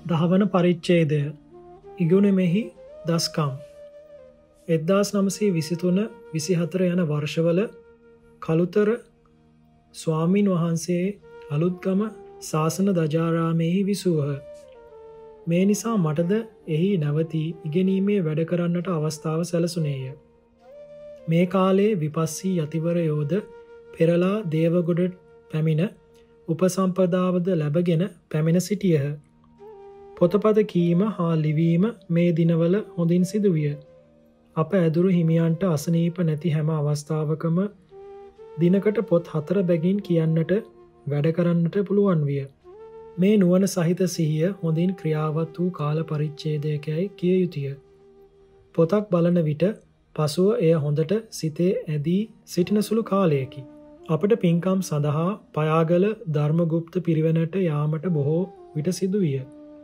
දහවන පරිච්ඡේදය ඉගුණෙහි දස්කම් 1923-24 යන වර්ෂවල කළුතර ස්වාමින් වහන්සේ අලුත්ගම ශාසන දජාරාමෙහි විසූහ. මේ නිසා මටද එහි නැවතී ඉගෙනීමේ වැඩ කරන්නට අවස්ථාව සැලසුණේය. මේ කාලයේ විපස්සී යතිවරයෝද පෙරලා දේවගොඩ පැමිණ උපසම්පදාවද ලැබගෙන පැමිණ සිටියහ. පොතපත කීම හා ලිවීම මේ දිනවල හොඳින් සිදුවිය. අප ඇදුරු හිමියන්ට අසනීප නැති හැම අවස්ථාවකම දිනකට පොත් 4 බැගින් කියන්නට වැඩ කරන්නට පුළුවන් විය. මේ නුවණ සහිත සිහිය හොඳින් ක්‍රියාවත් වූ කාල පරිච්ඡේදයකයි කිය යුතුය. පොතක් බලන විට පසුව එය හොඳට සිතේ ඇදී සිටින සුළු කාලයකි. අපට පින්කම් සඳහා පයාගල ධර්මගුප්ත පිරිවෙනට යාමට බොහෝ විට සිදුවිය.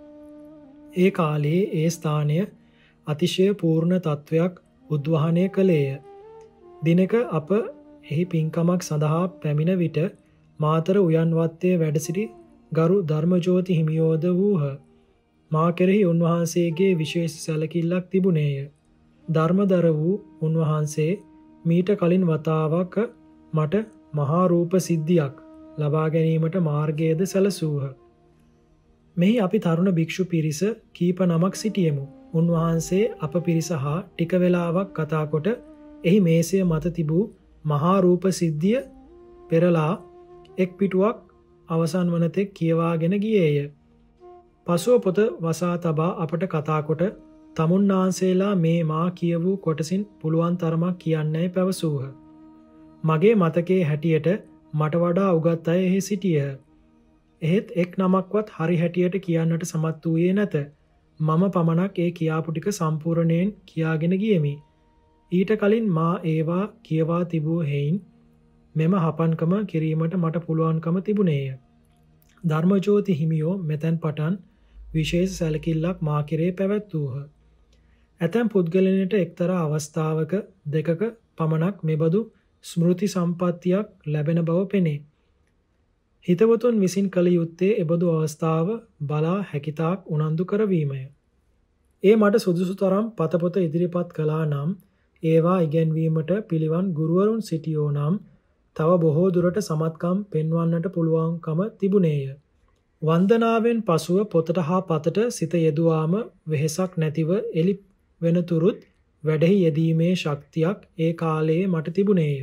ඒ කාලයේ ඒ ස්ථානය අතිශය පූර්ණ තත්ත්වයක් උද්වහනය කළේය. දිනක අප එහි පින්කමක් සඳහා පැමිණ විට මාතර උයන්වත්තේ වැඩ සිටි ගරු ධර්මජෝති හිමියෝද වූහ. මා කෙරෙහි උන්වහන්සේගේ විශේෂ සැලකිල්ලක් තිබුණේය. ධර්මදර වූ උන්වහන්සේ මීට කලින් වතාවක මට මහා රූප සිද්ධියක් ලබා ගැනීමට මාර්ගයද සැලසූහ. මෙහි අපි තරුණ භික්ෂු පිරිස කීප නමක් සිටියෙමු. උන්වහන්සේ අප පිරිස හා ටික වේලාවක් කතා කොට එහි මේසය මත තිබූ මහා රූප සිද්ධිය පෙරලා එක් පිටුවක් අවසන් වන තෙක් කියවාගෙන ගියේය. පසුව පොත වසා තබා අපට කතා කොට තමුන්නාන්සේලා මේ මා කියවූ කොටසින් පුළුවන් තරමක් කියන්නයි පැවසූහ. මගේ මතකයේ හැටියට මට වඩා උගත් අය එහි සිටියහ. එහෙත් එක් නමක්වත් හරි හැටියට කියන්නට සමත් වූයේ නැත. මම පමණක් ඒ කියාපු ටික සම්පූර්ණයෙන් කියාගෙන ගියෙමි. ඊට කලින් මා ඒවා කියවා තිබූ හේයින් මෙම හපන්කම කිරීමට මට පුළුවන්කම තිබුණේය. ධර්මජෝති හිමියෝ මෙතැන් පටන් විශේෂ සැලකිල්ලක් මා කෙරේ පැවැත්වූහ. ඇතැම් පුද්ගලයන්ට එක්තරා අවස්ථාවක දෙකක පමණක් මෙබඳු ස්මෘති සම්පත්තියක් ලැබෙන බව පෙනේ. හිතවතුන් විසින් කළ යුත්තේ එබඳු අවස්ථාව බලා හැකිතාක් උනන්දු කරවීමය. ඒ මට සුදුසු තරම් පතපොත ඉදිරිපත් කළා නම් ඒවා ඉගැන්වීමට පිළිවන් ගුරුවරුන් සිටියෝ නම් තව බොහෝ දුරට සමත්කම් පෙන්වන්නට පුළුවන්කම තිබුණේය. වන්දනාවෙන් පසුව පොතට හා පතට සිත යෙදුවාම වෙහෙසක් නැතිව එළි වෙනතුරුත් වැඩෙහි යෙදීමේ ශක්තියක් ඒ කාලයේ මට තිබුණේය.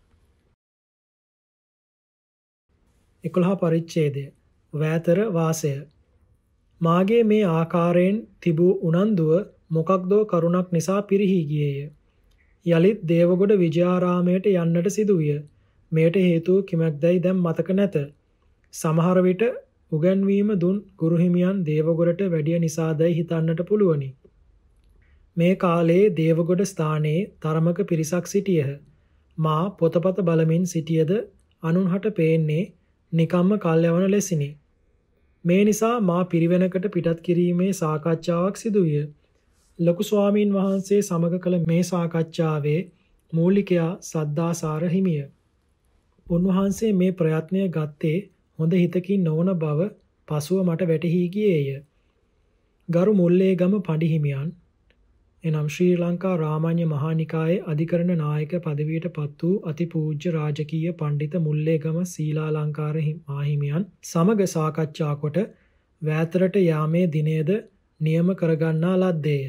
11 පරිච්ඡේදය වෑතර වාසය. මාගේ මේ ආකාරයෙන් තිබූ උනන්දුව මොකක්දෝ කරුණක් නිසා පිරිහී ගියේය. යලිත් දේවගොඩ විජයාරාමයට යන්නට සිදුවිය. මෙයට හේතුව කිමක්දැයි දැන් මතක නැත. සමහර විට උගන්වීම දුන් ගුරුහිමියන් දේවගොඩට වැඩිය නිසාදැයි හිතන්නට පුළුවනි. මේ කාලයේ දේවගොඩ ස්ථානයේ තරමක පිරිසක් සිටියහ. මා පොතපත බලමින් සිටියද අනුන්හට පේන්නේ නිකම්ම කල්යවන ලෙසිනි. මේ නිසා මා පිරිවෙනකට පිටත් කිරීමේ සාකච්ඡාවක් සිදුවිය. ලොකු ස්වාමීන් වහන්සේ සමග කළ මේ සාකච්ඡාවේ මූලිකයා සද්ධාසාර හිමිය. උන්වහන්සේ මේ ප්‍රයත්නය ගත්තේ හොඳ හිතකින් නොවන බව පසුව මට වැටහි ගියේය. ගරු මුල්ලේගම පඬි හිමියන් එනම් ශ්‍රී ලංකා රාමඤ්ඤ මහානිකායේ අධිකරණ නායක පදවියට පත් වූ අතිපූජ්‍ය රාජකීය පඬිත මුල්ලේගම සීලාලංකාර මාහිමියන් සමග සාකච්ඡා කොට වෑතරට යාමේ දිනයද නියම කරගන්නා ලද්දේය.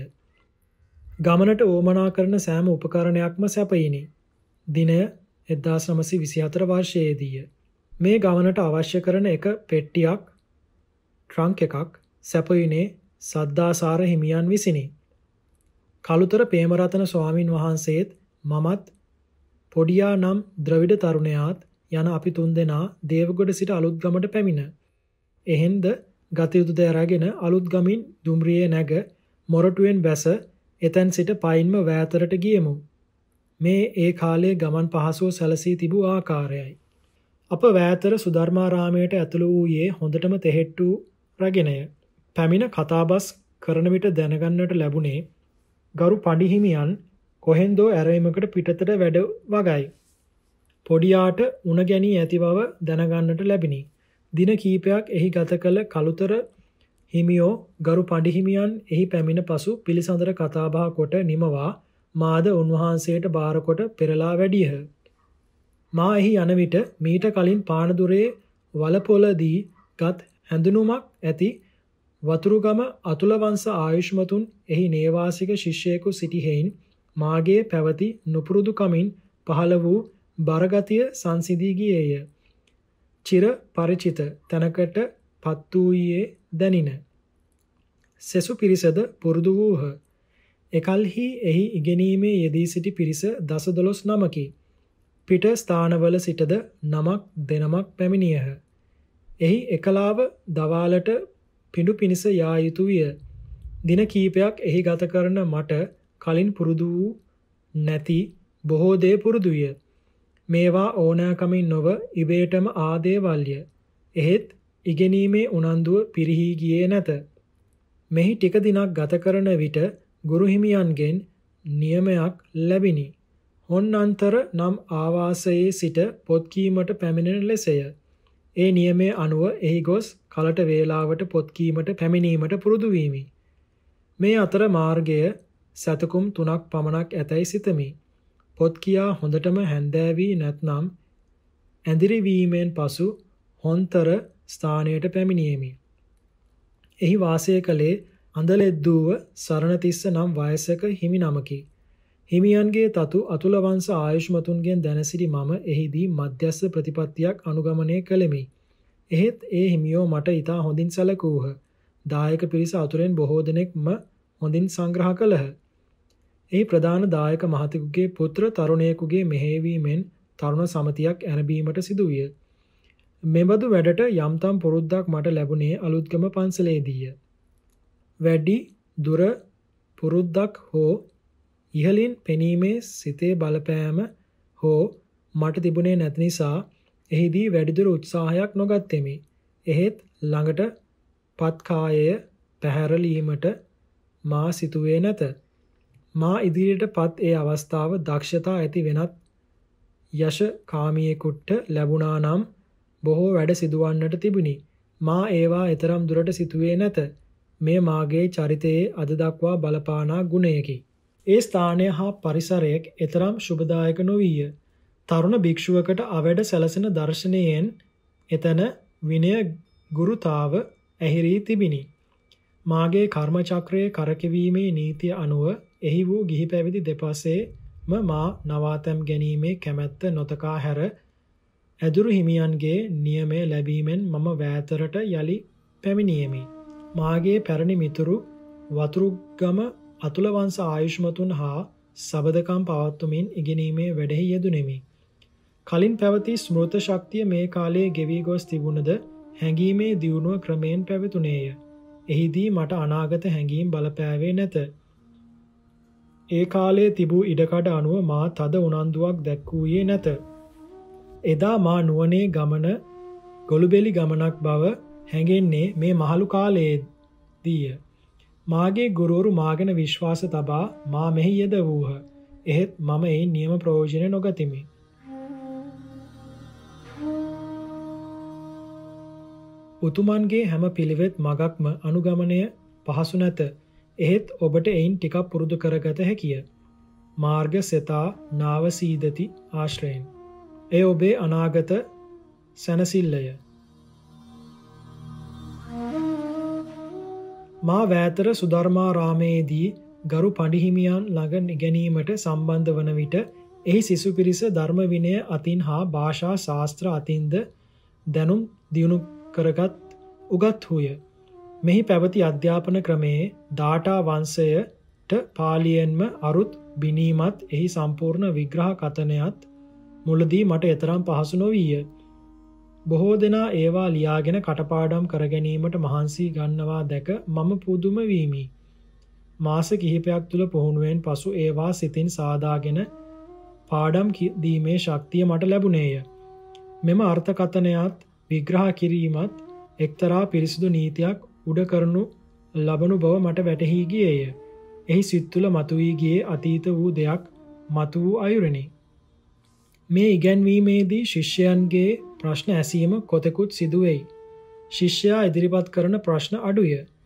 ගමනට ඕමනා කරන සෑම උපකරණයක්ම සැපයිනි. දිනය 1924 වර්ෂයේදීය. මේ ගමනට අවශ්‍ය කරන එක පෙට්ටියක් ට්‍රංක් එකක් සැපයුනේ සද්ධාසාර හිමියන් විසිනි. කළුතර පේමරතන ස්වාමින් වහන්සේත් මමත් පොඩියා නම් ද්‍රවිඩ තරුණයාත් යන අපි තුන්දෙනා දේවගොඩ සිට අලුත්ගමට පැමිණ. එහෙන්ද ගත යුතු දෑ රැගෙන අලුත්ගමින් දුම්රියේ නැග මොරටුවෙන් බැස එතැන් සිට පයින්ම වෑතරට ගියෙමු. මේ ඒ කාලයේ ගමන් පහසුව සැලසී තිබූ ආකාරයයි. අප වෑතර සුධර්මාරාමයට ඇතුළු වූයේ හොඳටම තෙහෙට්ටු රැගෙනය. පැමිණ කතාබස් කරන විට දැනගන්නට ලැබුණේ ගරු පඬිහිමියන් කොහෙන්දෝ ඇරයීමකට පිටතට වැඩ වගයි. පොඩියාට උණ ගැනී ඇති බව දැනගන්නට ලැබිණි. දින කීපයක් එහි ගත කළ කළුතර හිමියෝ ගරු පඬිහිමියන් එහි පැමිණ පසු පිළිසඳර කතාබහ කොට නිමවා මාද උන්වහන්සේට බාරකොට පෙරලා වැඩියහ. මා එහි යන විට මීට කලින් පානදුරේ වලපොලදී ගත් හැඳුනුමක් ඇති වතුරුගම අතුලවංශ ආයුෂ්මතුන් එහි නේවාසික ශිෂ්‍යයෙකු සිටි හේයින් මාගේ පැවති නුපුරුදු කමින් පහළ වූ බරගතිය සංසිඳී ගියේය. චිර පරිචිත තැනකට පත් වූයේ දැනින. සෙසු පිරිසද පුරුදු වූහ. එකල්හි එහි ඉගෙනීමේ යෙදී සිටි පිරිස 10-12 නමකි. පිට ස්ථානවල සිටද නමක් දෙනමක් පැමිණියහ. එහි එකලාව දවාලට පිඬු පිනිස යා යුතු විය. දින කීපයක් එහි ගත කරන මට කලින් පුරුදු වූ නැති බොහෝ දේ පුරුදු විය. මේවා ඕනෑකමින් නොව ඉබේටම ආදේවල්ය. එහෙත් ඉගෙනීමේ උනන්දුව පිරිහී ගියේ නැත. මෙහි ටික දිනක් ගත කරන විට ගුරු හිමියන්ගෙන් නියමයක් ලැබිනි. හොන්නන්තර නම් ආවාසයේ සිට පොත් කීමට පැමිණෙන ලෙසය. ඒ නියමයේ අනුව එහි ගොස් කලට වේලාවට පොත් කීමට පැමිණීමට පුරුදු වීමි. මේ අතර මාර්ගය සතකුම් 3ක් පමණක් ඇතැයි සිතමි. පොත් කියා හොඳටම හැන්දෑවී නැත්නම් ඇඳිරි වීමෙන් පසු හොන්තර ස්ථානයට පැමිණියෙමි. එහි වාසය කළේ අඳලෙද්දුව සරණතිස්ස නම් වයසක හිමි නමකි. හිමියන්ගේ තතු අතුල වංශ ආයුෂ්මතුන්ගෙන් දැන සිටි මම එහිදී මධ්‍යස්ථ ප්‍රතිපත්තියක් අනුගමනය කළෙමි. එහෙත් ඒ හිමියෝ මට ඉතා හොඳින් සැලකූහ. දායක පිරිස අතුරෙන් බොහෝ දෙනෙක්ම හොඳින් සංග්‍රහ කළහ. එහි ප්‍රධාන දායක මහතෙකුගේ පුත්‍ර තරුණයෙකුගේ මෙහෙයවීමෙන් තරුණ සමතියක් ඇරඹීමට සිදුවිය. මෙබඳු වැඩට යම්තම් පුරුද්දක් මට ලැබුණේ අලුත්ගම පන්සලේදීය. වැඩි දුර පුරුද්දක් හෝ ඉහලින් පෙනීමේ සිතේ බලපෑම හෝ මට තිබුණේ නැති නිසා එහිදී වැඩිදුර උත්සාහයක් නොගත්තෙමි. එහෙත් ළඟට පත්කායය පැහැරලීමට මා සිතුවේ නැත. මා ඉදිරියට පත් ඒ අවස්ථාව දක්ෂතා ඇති වෙනත් යශකාමියෙකුට ලැබුණා නම් බොහෝ වැඩ සිදුවන්නට තිබුණි. මා ඒවා එතරම් දුරට සිතුවේ නැත. මේ මාගේ චරිතයේ අද දක්වා බලපානා ගුණයකි. ඒ ස්ථානය හා පරිසරය එතරම් ශුභදායක නොවිය. තරුණ භික්ෂුවකට අවැඩ සැලසෙන දර්ශනයෙන් එතන විනය ගුරුතාව ඇහිරී තිබිනි. මාගේ කර්ම චක්‍රයේ කරකැවීමේ නීතිය අනුව එහි වූ ගිහි පැවිදි දෙපසේම මා නවාතැම් ගැනීමේ කැමැත්ත නොතකා හැර ඇදුරු හිමියන්ගේ නියමය ලැබීමෙන් මම වෑතරට යලි පැමිණියෙමි. මාගේ පැරණි මිතුරු වතුරුගම අතුල වංශ ආයුෂ්මතුන් හා සබදකම් පවත්වමින් ඉගෙනීමේ වැඩෙහි යෙදුණෙමි. කලින් පැවති ස්මෘත ශක්තිය මේ කාලයේ ගෙවී ගොස් තිබුණද හැඟීමේ දියුණුව ක්‍රමයෙන් පැවතුණේය. එහිදී මට අනාගත හැඟීම් බලපෑවේ නැත. ඒ කාලයේ තිබූ ඉඩකඩ අනුව මා තද උනන්දුවක් දැක්වූයේ නැත. එදා මා නුවණේ ගමන ගොළුබෙලි ගමනක් බව හැඟෙන්නේ මේ මහලු කාලයේදීය. මාගේ ගුරුවරු මාගෙන විශ්වාස තබා මා මෙහි යෙද වූහ. එහෙත් මම ඒ නියම ප්‍රයෝජන නොගතිමි. උතුමන්ගේ හැම පිළිවෙත් මගක්ම අනුගමනය පහසු නැත. එහෙත් ඔබට එයින් ටිකක් පුරුදු කරගත හැකිය. මාර්ග සෙතා නාව සීදති ආශ්‍රයෙන්. එය ඔබේ අනාගත සැනසිල්ලය. මා වෑතර සුධර්මාරාමේදී ගරු පඬිහිමියන් ළඟ ඉගෙනීමට සම්බන්ධ වන විට එහි සිසු පිරිස ධර්ම විනය අතින් හා භාෂා ශාස්ත්‍ර අතින්ද දැනුම් දියුණු කරගත් උගත්හුය. මෙහි පැවති අධ්‍යාපන ක්‍රමයේ දාඨා වංශයට පාලියෙන්ම අරුත් බිනීමත් එහි සම්පූර්ණ විග්‍රහ කතනයත් මුලදී මට එතරම් පහසු නොවිය. බොහෝ දෙනා ඒවා ලියාගෙන කටපාඩම් කර ගැනීමට මහන්සි ගන්නවා දැක මම පුදුම වීමි. මාස කිහිපයක් තුළ පුහුණුවෙන් පසු ඒවා සිතින් සාදාගෙන පාඩම් දීමේ ශක්තිය මට ලැබුණේය. මෙම අර්ථකථනයත් විග්‍රහ කිරීමත් එක්තරා පිරිසිදු නීතියක් උඩ කරනු ලබනු බව මට වැටහි ගියේය. එහි සිත් තුළ මතුවී ගියේ අතීත වූ දෙයක් මතු වූ අයුරෙනි. මේ ඉගැන්වීමේදී ශිෂ්‍යයන්ගේ ප්‍රශ්න ඇසීම කොතෙකුත් සිදුවෙයි. ශිෂ්‍යයා ඉදිරිපත් කරන ප්‍රශ්න අඩුය.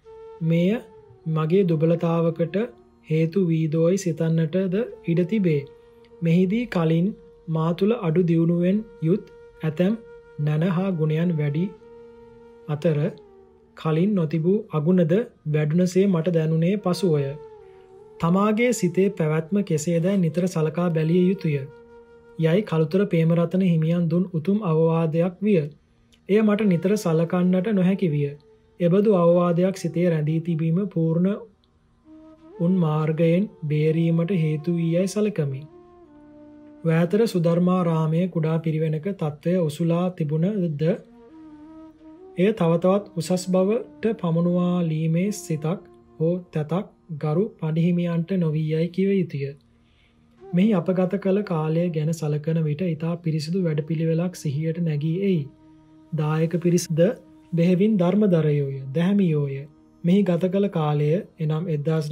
මෙය මගේ දුබලතාවකට හේතු වීදෝයි සිතන්නටද ඉඩ තිබේ. මෙහිදී කලින් මා තුළ අඩු දියුණුවෙන් යුත් ඇතැම් නැන හා ගුණයන් වැඩි අතර කලින් නොතිබූ අගුණද වැඩුණසේ මට දැනුනේ පසුවය. තමාගේ සිතේ පැවැත්ම කෙසේදැයි නිතර සලකා බැලිය යුතුය. යයි කළුතර ප්‍රේමරතන හිමියන් දුන් උතුම් අවවාදයක් විය. එය මට නිතර සලකන්නට නොහැකි විය. එබඳු අවවාදයක් සිතේ රැඳී තිබීම පූර්ණ උන් මාර්ගයෙන් බේරීමට හේතු වී යයි සලකමි. වෑතර සුධර්මාරාමයේ කුඩා පිරිවෙනක තත්ත්වය ඔසුලා තිබුණද එය තවතවත් උසස් බවට පමුණුවාලීමේ සිතක් හෝ තැතක් ගරු පඬිහිමියන්ට නොවී යයි කිව යුතුය. මෙහි අප ගත කළ කාලය ගැන සලකන විට ඉතා පිරිසිදු වැඩපිළිවෙලක් සිහියට නැගී එයි. දායක පිරිස්ද බෙහෙවින් ධර්මදරයෝය දැහැමියෝය. මෙහි ගත කළ කාලය එනම්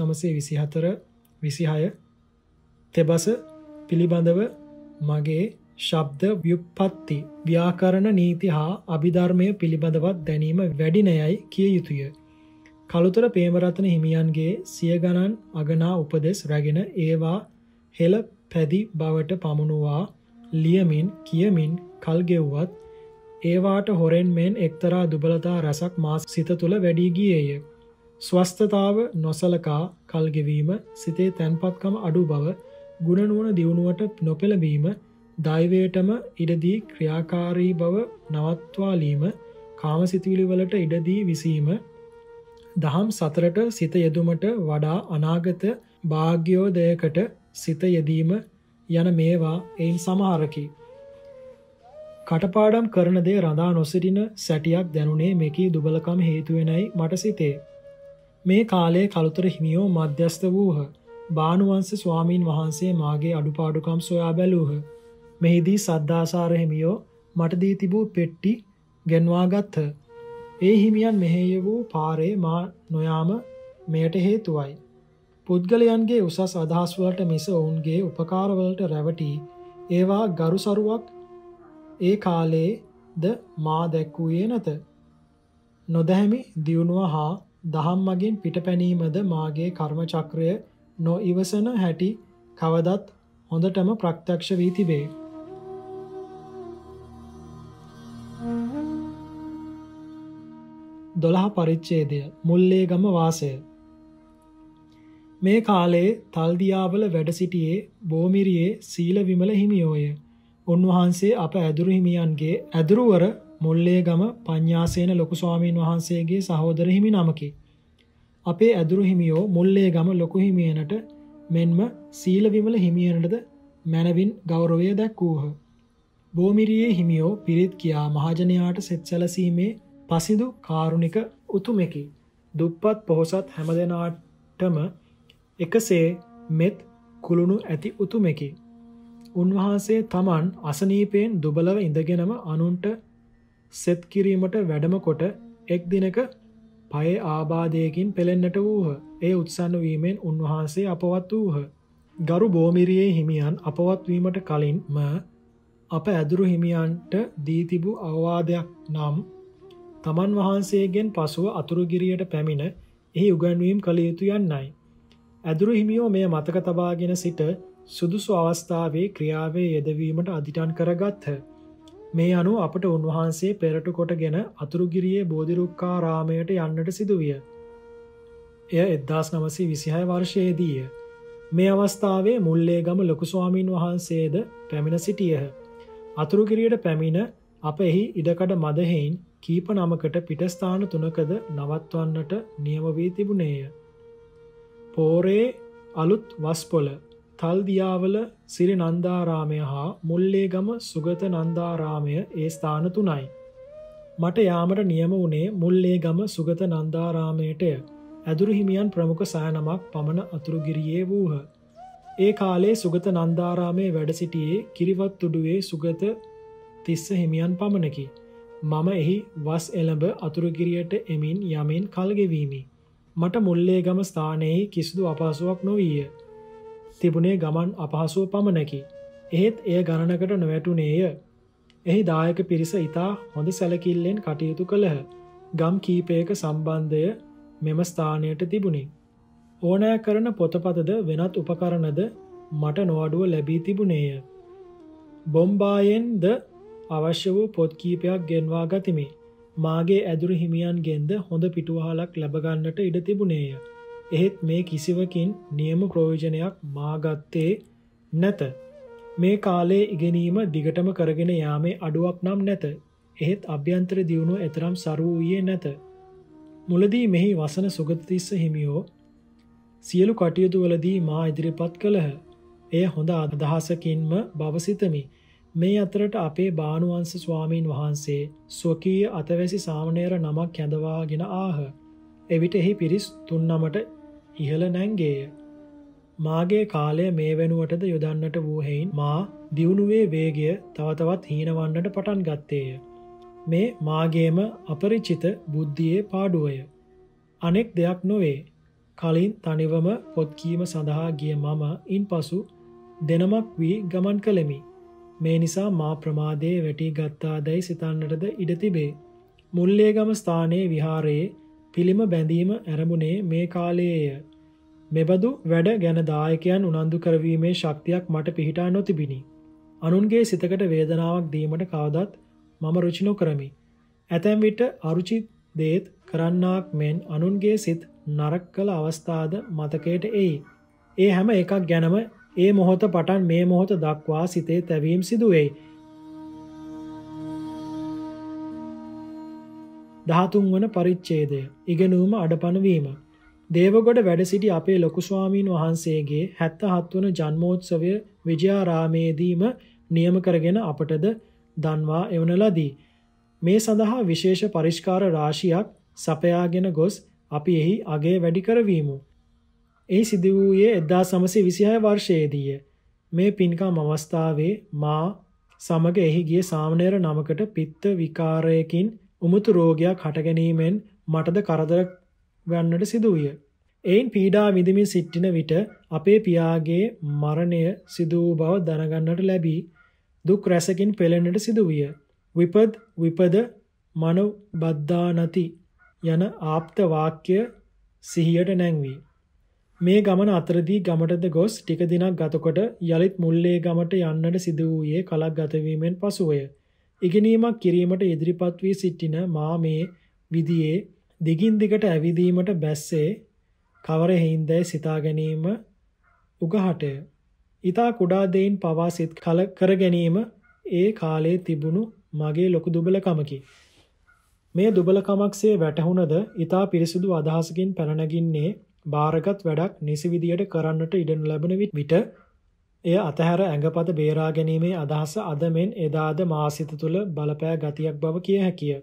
1924-26 තෙබස පිළිබඳව මගේ ශබ්ද ව්‍යුප්පත්ති ව්‍යාකරණ නීති හා අභිධර්මය පිළිබඳවත් දැනීම වැඩිනයයි කිය යුතුය. කළුතර ප්‍රේමරතන හිමියන්ගේ සිය ගණන් අගනා උපදෙස් රැගෙන ඒවා හෙළ පැදි බවට පමුණුවා ලියමින් කියමින් කල් ගෙව්වත් ඒවාට හොරෙන් මෙන් එක්තරා දුබලතා රසක් මා සිත තුළ වැඩි ගියේය. ස්වස්ථතාව නොසලකා කල් ගෙවීම, සිතේ තැන්පත්කම අඩු බව, ගුණ නුවණ දියුණුවට නොපෙළඹීම, දෛවයටම ඉඩදී ක්‍රියාකාරී බව නවත්වාලීම, කාමසිතුවිලි වලට ඉඩදී විසීම, දහම් සතරට සිත යෙදුමට වඩා අනාගත භාග්‍යෝදයකට සිත යෙදීම යන මේවා එයින් සමහරකි. කටපාඩම් කරන දේ රඳා නොසිටින සැටියක් දැනුනේ මෙකී දුබලකම හේතුවෙනයි මට සිතේ. මේ කාලයේ කළුතර හිමියෝ මධ්‍යස්ථ වූහ. බානුවංශ ස්වාමීන් වහන්සේ මාගේ අඩුපාඩුකම් සොයා බැලූහ. මෙහිදී සද්ධාසාර හිමියෝ මට දී තිබූ පෙට්ටි ගෙන්වා ගත්හ. ඒ හිමියන් මෙහෙය වූ පාරේ මා නොයාම මෙයට හේතුවයි. පුද්ගලයන්ගේ උසස් අදහස් වලට මිස ඔවුන්ගේ උපකාරවලට රැවටි ඒවා ගරුසරුවක් ඒ කාලයේද මා දැක්වූයේ නැත. නොදැහැමි දියුණුව හා දහම් මගින් පිටපැනීමද මාගේ කර්ම චක්‍රය නොඉවසන හැටි කවදත් හොඳටම ප්‍රත්‍යක්ෂ වී තිබේ. දොළහ පරිච්ඡේදය මුල්ලේගම වාසය. මේ කාලයේ තල්දියාවල වැඩ සිටියේ බෝමිරියේ සීල විමල හිමියෝය. උන්වහන්සේ අප ඇදුරු හිමියන්ගේ ඇදුරුවර මුල්ලේගම පඤ්ඤාසේන ලොකු ස්වාමීන් වහන්සේගේ සහෝදර හිමි නමකි. අපේ ඇදුරු හිමියෝ මුල්ලේගම ලොකු හිමියනට මෙන්ම සීල විමල හිමියනටද මැනවින් ගෞරවය දැක්වූහ. බෝමිරියේ හිමියෝ පිරිත් කියා මහජනයාට සෙත් සැලසීමේ පසිදු කාරුණික උතුමෙකි. දුප්පත් පොහොසත් හැමදෙනාටම එකසේ මෙත් කුළුණු ඇති උතුමෙකි. උන්වහන්සේ තමන් අසනීපයෙන් දුබලව ඉඳගෙනම අනුන්ට සෙත් කිරීමට වැඩම කොට එක් දිනක පයේ ආබාධයකින් පෙළෙන්නට වූහ. ඒ උත්සන්න වීමෙන් උන්වහන්සේ අපවත් වූහ. ගරු බෝමිරියේ හිමියන් අපවත් වීමට කලින්ම අප ඇදුරු හිමියන්ට දී තිබූ අවවාදයක් නම් තමන් වහන්සේගෙන් පසුව අතුරුගිරියට පැමිණ එහි උගන්වීම් කළ යුතු යන්නයි. ඇදුරු හිමියෝ මෙය මතක තබාගෙන සිට සුදුසු අවස්ථාවේ ක්‍රියාවේ යෙදවීමට අදිටන් කරගත්හ. මේ අනුව අපට උන්වහන්සේ පෙරටු කොටගෙන අතුරුගිරියේ බෝධිරුක්කාරාමයට යන්නට සිදුවිය. එය 1926 වර්ෂයේදීය. මේ අවස්ථාවේ මුල්ලේගම ලොකු ස්වාමීන් වහන්සේද පැමිණ සිටියහ. අතුරුගිරියට පැමිණ අප එහි ඉඩකඩ මද හේයින් කීප නමකට පිටස්ථාන 3කද නවත්වන්නට නියම වී තිබුණේය. පෝරේ අලුත් වස්පොළ, තල්දියාවල සිරි නන්දාරාමය හා මුල්ලේගම සුගත නන්දාරාමය ඒ ස්ථාන 3යි. මට යාමට නියම වුණේ මුල්ලේගම සුගත නන්දාරාමයටය. ඇදුරු හිමියන් ප්‍රමුඛ සෑනමක් පමණ අතුරුගිරියේ වූහ. ඒ කාලේ සුගත නන්දාරාමයේ වැඩ සිටියේ කිරිවත්තුඩුවේ සුගත තිස්ස හිමියන් පමණකි. මම එහි වස් එළඹ අතුරුගිරියට එමින් යමින් කල් ගෙවීමි. මට මුල්ලේගම ස්ථානයේ කිසිදු අපහසුාවක් නොවිය. තිබුණේ ගමන් අපහසුව පමණකි. එහෙත් එය ගණනකට නොවැටුණේය. එහි දායක පිරිස ඉතා හොඳ සැලකිල්ලෙන් කටයුතු කළහ. ගම් කීපයක සම්බන්ධය මෙම ස්ථානයට තිබුණි. ඕනෑ කරන පොතපතද වෙනත් උපකරණද මට නොඅඩුව ලැබී තිබුණේය. බොම්බායෙන් ද අවශ්‍ය වූ පොත් කීපයක් ගෙන්වා ගතිමි. මාගේ ඇදුරු හිමියන්ගෙන්ද හොඳ පිටුවහලක් ලැබගන්නට ඉඩ තිබුණේය. එහෙත් මේ කිසිවකින් නියම ප්‍රයෝජනයක් මාගත්තේ නැත. මේ කාලයේ ඉගෙනීම දිගටම කරගෙන යාමේ අඩුවක් නම් නැත. එහෙත් අභ්‍යන්තර දියුණුව එතරම් සරු වූයේ නැත. මුලදී මෙහි වසන සුගතතිස්ස හිමියෝ සියලු කටයුතුවලදී මා ඉදිරිපත් කළහ. එය හොඳ අදහසකින්ම බව සිතමි. මේ අතරට අපේ බානුවංශ ස්වාමීන් වහන්සේ ස්වකීය අතවැසි සාමණේර නමක් කැඳවාගෙන ආහ. එවිට එහි පිරිස් 3-9ට ඉහළ නැංගේය. මාගේ කාලය මේ වෙනුවටද යොදන්නට වූ හේයින් මා දියුණුවේ වේගය තව තවත් හීනවන්නට පටන් ගත්තේය. මේ මාගේම අපරිචිත බුද්ධියේ පාඩුවය. අනෙක් දෙයක් නොවේ. කලින් තනිවම පොත් කීම සඳහා ගිය මම ඉන්පසු දෙනමක් වී ගමන් කළෙමි. මේ නිසා මා ප්‍රමාදයේ වැටී ගත්තාදැයි සිතන්නටද ඉඩ තිබේ. මුල්ලේගම ස්ථානයේ විහාරයේ පිළිම බැඳීම ඇරඹුණේ මේ කාලයේය. මෙබඳු වැඩ ගැන දායකයන් උනන්දු කරවීමේ ශක්තියක් මට පිහිටා නොතිබිනි. අනුන්ගේ සිතකට වේදනාවක් දීමට කවදත් මම රුචි නොකරමි. ඇතැම් විට අරුචි දේත් කරන්නාක් මෙන් අනුන්ගේ සිත් නරක කළ අවස්ථාද මතකයට එයි. ඒ හැම එකක් ගැනම ඒ මොහොත පටන් මේ මොහොත දක්වා සිතේ තැවීම් සිදුවෙයි. 13 වන පරිච්ඡේදය. ඉගෙනුම අඩපණවීම. දේවගොඩ වැඩ සිටි අපේ ලොකු ස්වාමීන් වහන්සේගේ 77 වන ජන්මෝත්සවය විජයාරාමේදීම නියම කරගෙන අපටද දන්වා එවන ලදී. මේ සඳහා විශේෂ පරිස්කාර රාශියක් සපයාගෙන ගොස් අපි එහි අගය වැඩි කරවීමු. එහි සිදු වූයේ 1926 වර්ෂයේදීය. මේ පින්කම් අවස්ථාවේ මා සමග එහි ගිය සාමණේර නමකට පිත්ත විකාරයකින් උමුතු රෝගයක් හටගැනීමෙන් මටද කරදර ගන්නට සිදුවිය. එයින් පීඩා විඳමින් සිටින විට අපේ පියාගේ මරණය සිදු වූ බව දැනගන්නට ලැබී දුක් රැසකින් පෙළෙන්නට සිදුවිය. විපද මනෝබද්ධානති යන ආප්ත වාක්‍ය සිහියට නැංවී. මේ ගමන අතරදී ගමටද ගොස් ටික දිනක් ගතකොට යලිත් මුල්ලේ ගමට යන්නට සිදු වූයේ කලක් ගතවීමෙන් පසුවය. ඉගෙනීමක් කිරීමට ඉදිරිපත් වී සිටින මා මේ විදියේ දිගින් දිගට ඇවිදීමට බැස්සේ කවර හේින්දැයි සිතා ගැනීම උගහටය. ඊතා කුඩා දෙයින් පවා සිත් කල කර ගැනීම ඒ කාලයේ තිබුණු මගේ ලොකු දුබලකමකි. මේ දුබලකමක්සේ වැටහුණද ඊතා පිරිසුදු අදහසකින් පැන නැගින්නේ බාරගත් වැඩක් නිසි විදියට කරන්නට ඉඩ නොලැබෙන විට එය අතහැර ඇඟපත බේරා ගැනීමේ අදහස අද මෙන් එදාද මා සිත තුළ බලපෑ ගතියක් බව කිය හැකිය.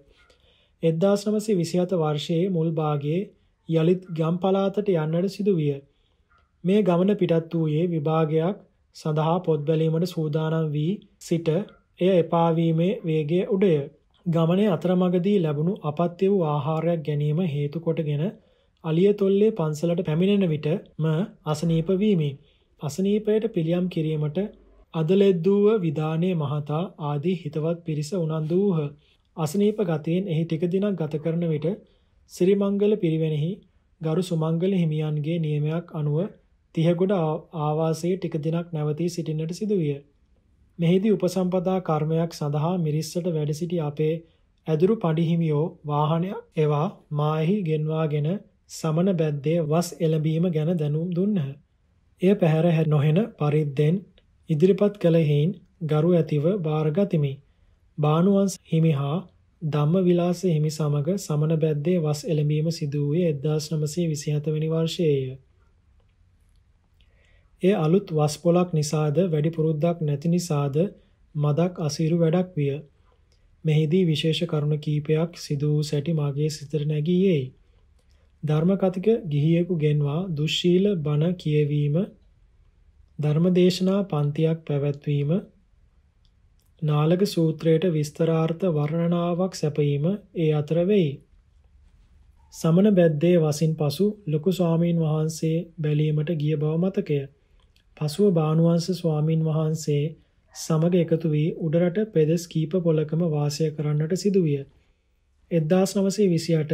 1927 වර්ෂයේ මුල් භාගයේ යලිත් ගම් පළාතට යන්නට සිදුවිය. මේ ගමන පිටත් වූයේ විභාගයක් සඳහා පොත් බැලීමට සූදානම් වී සිට එය එපා වීමේ වේගයේ උඩය. ගමනේ අතරමඟදී ලැබුණු අපත්‍ය වූ ආහාරයක් ගැනීම හේතු කොටගෙන අලියතොල්ලේ පන්සලට පැමිණෙන විටම අසනීප වීමි. අසනීපයට පිළියම් කිරීමට අදලෙද්දුව විදානේ මහතා ආදී හිතවත් පිරිස උනන්දු වූහ. අසනීප ගතයෙන් එහි ටික දිනක් ගත කරන විට සිරිමංගල පිරිවෙනෙහි ගරු සුමංගල හිමියන්ගේ නියමයක් අනුව තිහගොඩ ආවාසයේ ටික දිනක් නැවතී සිටින්නට සිදුවිය. මෙහිදී උපසම්පදා කර්මයක් සඳහා මිරිස්සට වැඩ සිටි අපේ ඇදුරු පඬිහිමියෝ වාහනයක් එවා මාහි ගෙන්වාගෙන සමන බැද්දේ වස් එළඹීම ගැන දැනුම් දුන්හ. එය පැහැර නොහෙන පරිද්දෙන් ඉදිරිපත් කළ හේයින් ගරු ඇතිව බාරගතිමි. බානුවංශ හිමි හා ධම්මවිලාස හිමි සමග සමන බැද්දේ වස් එළඹීම සිදු වූයේ 1927 වෙනි වර්ෂයේය. ඒ අලුත් වස් පොලක් නිසාද වැඩි පුරුද්දක් නැති නිසාද මදක් අසීරු වැඩක් විය. මෙහිදී විශේෂ කරුණ කීපයක් සිදු වූ සැටි මාගේ සිතට නැගීයේයි. ධර්මකතික ගිහියෙකු ගෙන්වා දුස්සීල බණ කියවීම, ධර්මදේශනා පන්තියක් පැවැත්වීම, නාලක සූත්‍රයට විස්තරාර්ථ වර්ණනාවක් සැපයීම ඒ අතර වෙයි. සමන බැද්දේ වසින් පසු ලොකු ස්වාමීන් වහන්සේ බැලීමට ගිය බව මතකය. පසුව බානුවංශ ස්වාමීන් වහන්සේ සමග එකතු වී උඩරට පෙදෙස් කීප පොලකම වාසය කරන්නට සිදුවිය. 1928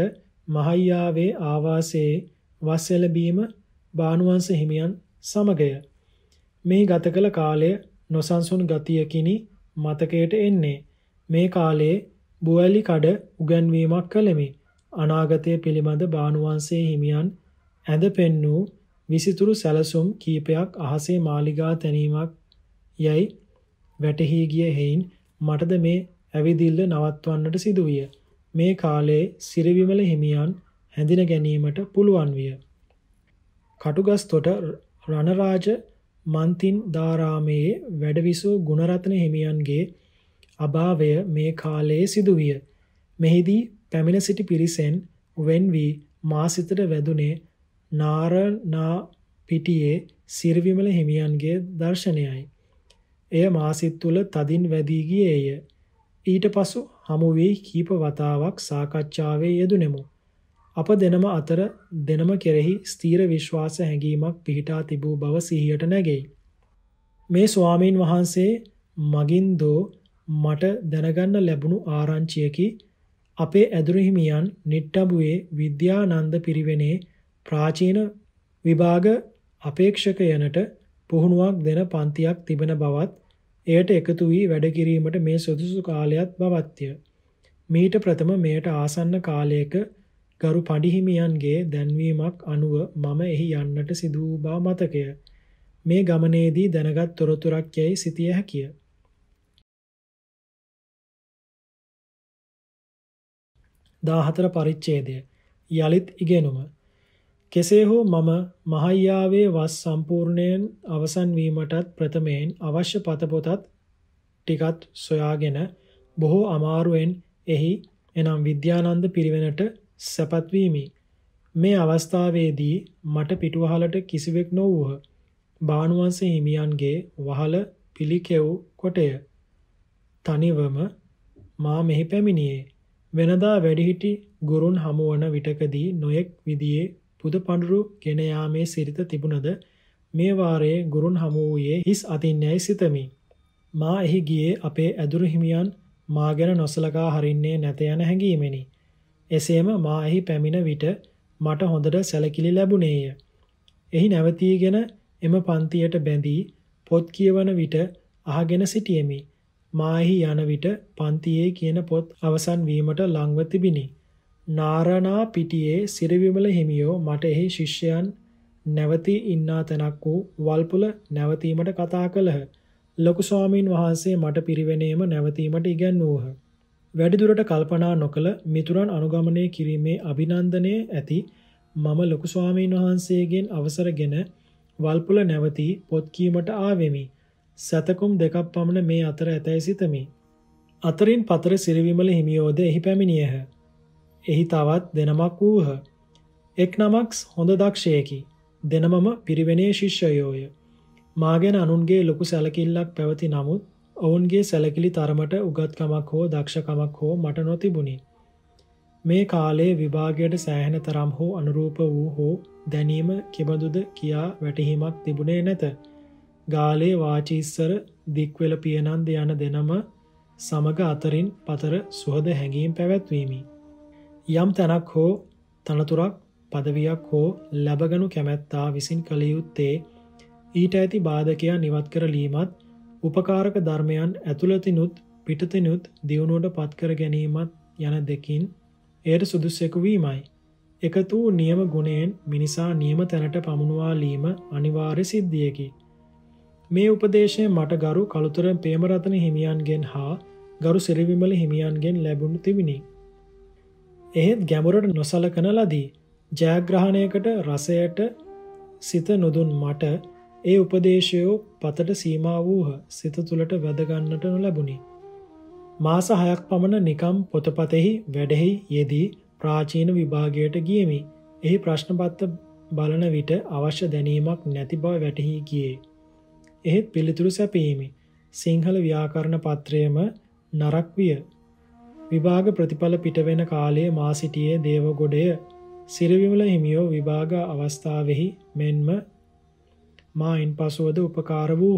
මහයියාවේ ආවාසයේ වස් එළඹීම බානුවංශ හිමියන් සමගය. මේ ගත කළ කාලය නොසන්සුන් ගතියකිනි මතකයට එන්නේ. මේ කාලයේ බුවැලි කඩ උගන්වීමක් කළෙමි. අනාගතය පිළිබඳ බානුවංශයේ හිමියන් ඇඳ පෙන්වූ විසිතුරු සැලසුම් කීපයක් අහසේ මාලිගා තැනීමක් යයි වැටහි ගිය හේයින් මටද මේ ඇවිදිල්ල නවත්වන්නට සිදුවිය. මේ කාලයේ සිරිවිමල හිමියන් හැඳින ගැනීමට පුළුවන් විය. කටුගස්තොට රණරාජ මන්තින් දාරාමයේ වැඩවිසූ ගුණරත්න හිමියන්ගේ අභාවය මේ කාලයේ සිදුවිය. මෙහිදී පැමිණ සිටි පිරිසෙන් වෙන් වී මා සිතට වැදුනේ නාරනා පිටියේ සිරිවිමල හිමියන්ගේ දර්ශනයයි. එය මා සිත තුළ තදින් වැදී ගියේය. ඊට පසු හමු වී කීප වතාවක් සාකච්ඡාවේ යෙදුණෙමු. අප දෙනම අතර දෙනම කෙරෙහි ස්ථීර විශ්වාස හැඟීමක් පිහිටා තිබූ බව සිහියට නැගෙයි. මේ ස්වාමීන් වහන්සේ මගින් දෝ මට දැනගන්න ලැබුණු ආරංචියකි. අපේ ඇදුරු හිමියන් නිට්ටඹුවේ විද්‍යානන්ද පිරිවෙනේ ප්‍රාචීන විභාග අපේක්ෂකයනට පුහුණුවක් දෙන පන්තියක් තිබෙන බවත් එයට එකතු වී වැඩ කිරීමට මේ සුදුසු කාලයක් බවත්ය. මීට ප්‍රථම මෙයට ආසන්න කාලයක ගරු පඬිහිමියන්ගේ දැන්වීමක් අනුව මම එහි යන්නට සිදු වූ බව මතකය. මේ ගමනේදී දැනගත් තොරතුරක් යැයි සිතිය හැකිය. 14 පරිච්ඡේදය යලිත් ඉගෙනුම. කෙසේ හෝ මම මහයියාවේ වස් සම්පූර්ණයෙන් අවසන් වීමටත් ප්‍රථමයෙන් අවශ්‍ය පතපොතත් ටිකත් සොයාගෙන බොහෝ අමාරුවෙන් එහි එනම් විද්‍යානන්ද පිරිවෙනට සැපත් වීමි. මේ අවස්ථාවේදී මට පිටුවහලට කිසිවෙක් නොවූහ. බානුවංශ හිමියන්ගේ වහල පිළිකෙව් කොටය. තනිවම මා මෙහි පැමිණියේ. වෙනදා වැඩිහිටි ගුරුන් හමුවන විටකදී නොයෙක් විදියේ පුද පඬුරු ගෙන යාමේ සිරිත තිබුණද මේ වාරයේ ගුරුන් හමු වූයේ හිස් අතින් යයි සිතමි. මා එහි ගියේ අපේ ඇදුරු හිමියන් මා ගැන නොසලකා හරින්නේ නැත යන හැඟීමෙනි. එසේම මා එහි පැමිණ විට මට හොඳට සැලකිලි ලැබුණේය. එහි නැවතීගෙන එම පන්තියට බැඳී පොත් කියවන විට අහගෙන සිටියෙමි. මා එහි යන විට පන්තියේ කියන පොත් අවසන් වීමට ලංව තිබිනි. නාරනා පිටියේ සිරිවිමල හිමියෝ මට එහි ශිෂ්‍යයන් නැවතී ඉන්නා තැනක් වූ වල්පොල නැවතීමට කතා කළහ. ලොකු ස්වාමීන් වහන්සේ මට පිරිවෙනේම නැවතීමට ඉගැන්වූහ. වැඩිදුරට කල්පනා නොකළ මිතුරන් අනුගමනය කිරීමේ අභිනන්දනය ඇති මම ලොකු ස්වාමීන් වහන්සේගෙන් අවසරගෙන වල්පොල නැවතී පොත් කීමට ආවෙමි. සතකුම් දෙකක් පමණ මේ අතර ඇතැයි සිතමි. අතරින් පතර සිරිවිමල හිමියෝද එහි පැමිණියහ. එහි තවත් දෙනමක් වූහ. එක් නමක් හොඳ දක්ෂයෙකි. දෙනමම පිරිවෙනේ ශිෂ්‍යයෝය. මා ගැන අනුන්ගේ ලොකු සැලකිල්ලක් පැවති නමුත් ඔවුන්ගේ සැලකිලි තරමට උගත්කමක් හෝ දක්ෂකමක් හෝ මට නොතිබුණි. මේ කාලයේ විභාගයට සෑහෙන තරම් හෝ අනුරූප වූ හෝ දැනීම කෙබඳුද කියා වැටහීමක් තිබුණේ නැත. ගාලේ වාචීස්සර දික්වෙල පියනන්ද යන දෙනම සමග අතරින් පතර සුහද හැඟීම් පැවැත්වීමි. යම් තැනක් හෝ තනතුරක් පදවියක් හෝ ලැබගනු කැමැත්තා විසින් කළ යුත්තේ ඊට ඇති බාධකයන් නිවත් කරලීමත් උපකාරක ධර්මයන් ඇතුළතිනුත් පිටතිනුත් දියුණුවට පත්කර ගැනීමත් යන දෙකින් එයට සුදුස්සෙකු වීමයි. එකතු වූ නියම ගුණයෙන් මිනිසා නියම තැනට පමුණුවාලීම අනිවාර්ය සිද්ධියකි. මේ උපදේශය මට ගරු කළුතර පේමරතන හිමියන්ගෙන් හා ගරු සිරිවිමල හිමියන්ගෙන් ලැබුණු තිබිණි. එහෙත් ගැඹුරට නොසලකන ලදී. ජයග්‍රහණයකට රසයට සිත නොදුන් මට ඒ උපදේශයෝ පතට සීමා වූහ. සිත තුළට වැදගන්නට නොලැබුණි. මාස 6ක් පමණ නිකම් පොතපතෙහි වැඩෙහි යෙදී ප්‍රාචීන විභාගයට ගියමි. එහි ප්‍රශ්නපත්‍ර බලන විට අවශ්‍ය දැනීමක් නැති බව වැටහි ගියේ. එහෙත් පිළිතුරු සැපීමි. සිංහල ව්‍යාකරණ පත්‍රයම නරක් විය. විභාග ප්‍රතිඵල පිටවෙන කාලයේ මා සිටියේ දේවගොඩය. සිරිවිමල හිමියෝ විභාග අවස්ථාවෙහි මෙන්ම මා ඉන් පසුවද උපකාර වූහ.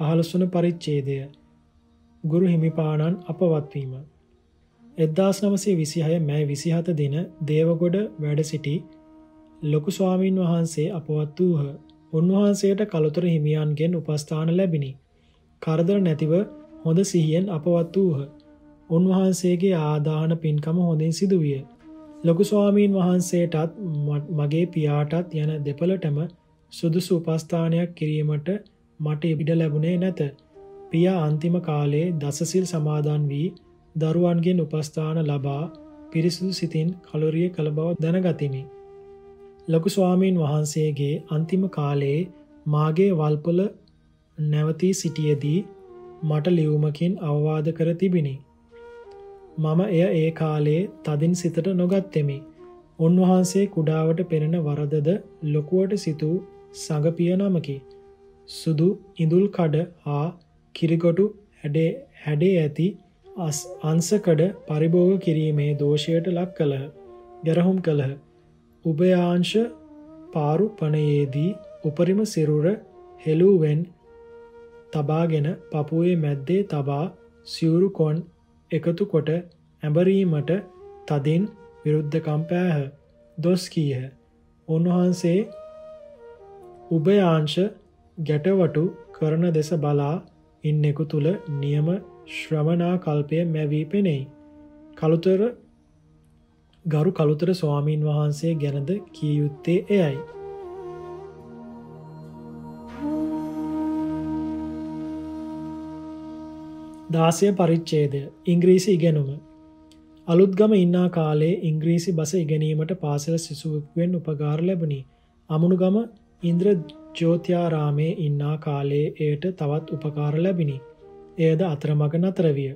15 වන පරිච්ඡේදය ගුරු හිමිපාණන් අපවත්වීම 1926 මැයි 27 දින දේවගොඩ වැඩ සිටි ලොකු ස්වාමීන් වහන්සේ අපවත් වූහ. උන්වහන්සේට කළුතර හිමියන්ගෙන් උපස්ථාන ලැබිනි. කරදර නැතිව හොඳ සිහියෙන් අපවත් වූහ. උන්වහන්සේගේ ආදාන පින්කම හොඳින් සිදු විය. ලොකු ස්වාමීන් වහන්සේටත් මගේ පියාටත් යන දෙපළටම සුදුසු උපස්ථානයක් කිරීමට මට ඉඩ ලැබුණේ නැත. පියා අන්තිම කාලයේ දසසිල් සමාදන් වී දරුවන්ගෙන් උපස්ථාන ලබා පිරිසිදු සිතින් කලුරිය කළ බව දැනගතිමි. ලොකු ස්වාමීන් වහන්සේගේ අන්තිම කාලයේ මාගේ වල්පොල නැවතී සිටියේදී මට ලියුමකින් අවවාද කර තිබිනි. මම එය ඒ කාලයේ තදින් සිතට නොගත්තෙමි. උන්වහන්සේ කුඩාවට පෙනෙන වරදද ලොකුවට සිතූ සඟපිය නමකි. සුදු ඉඳුල් කඩ හා කිරිගොටු හැඩේ ඇති අංශකඩ පරිභෝග කිරීමේ දෝෂයට ලක් කළහ. ගැරහුම් කළහ. උභයාංශ පාරුපණයේදී උපරිම සිරුර හෙළුවෙන් තබාගෙන පපුවේ මැද්දේ තබා සිවුරු කොන් එකතු කොට ඇඹරීමට තදින් විරුද්ධකම් පෑහ. දොස් කීහ. උන්වහන්සේ උභයාංශ ගැටවටු කරන දෙස බලා ඉන්නෙකු තුල නියම ශ්‍රවණා කල්පය මැවී පෙනෙයි. ගරු කළුතර ස්වාමීන් වහන්සේ ගැනද කිය යුත්තේ එයයි. දාසය පරිච්ඡේදය ඉංග්‍රීසි ඉගෙනුම අලුත්ගම ඉන්නා කාලේ ඉංග්‍රීසි බස ඉගෙනීමට පාසල සිසුවෙකුෙන් උපකාර ලැබුණි. අමුණුගම ඉන්ද්‍ර ජෝත්‍යාරාමේ ඉන්නා කාලේ එයට තවත් උපකාර ලැබිනි. එයද අතරමඟ නතර විය.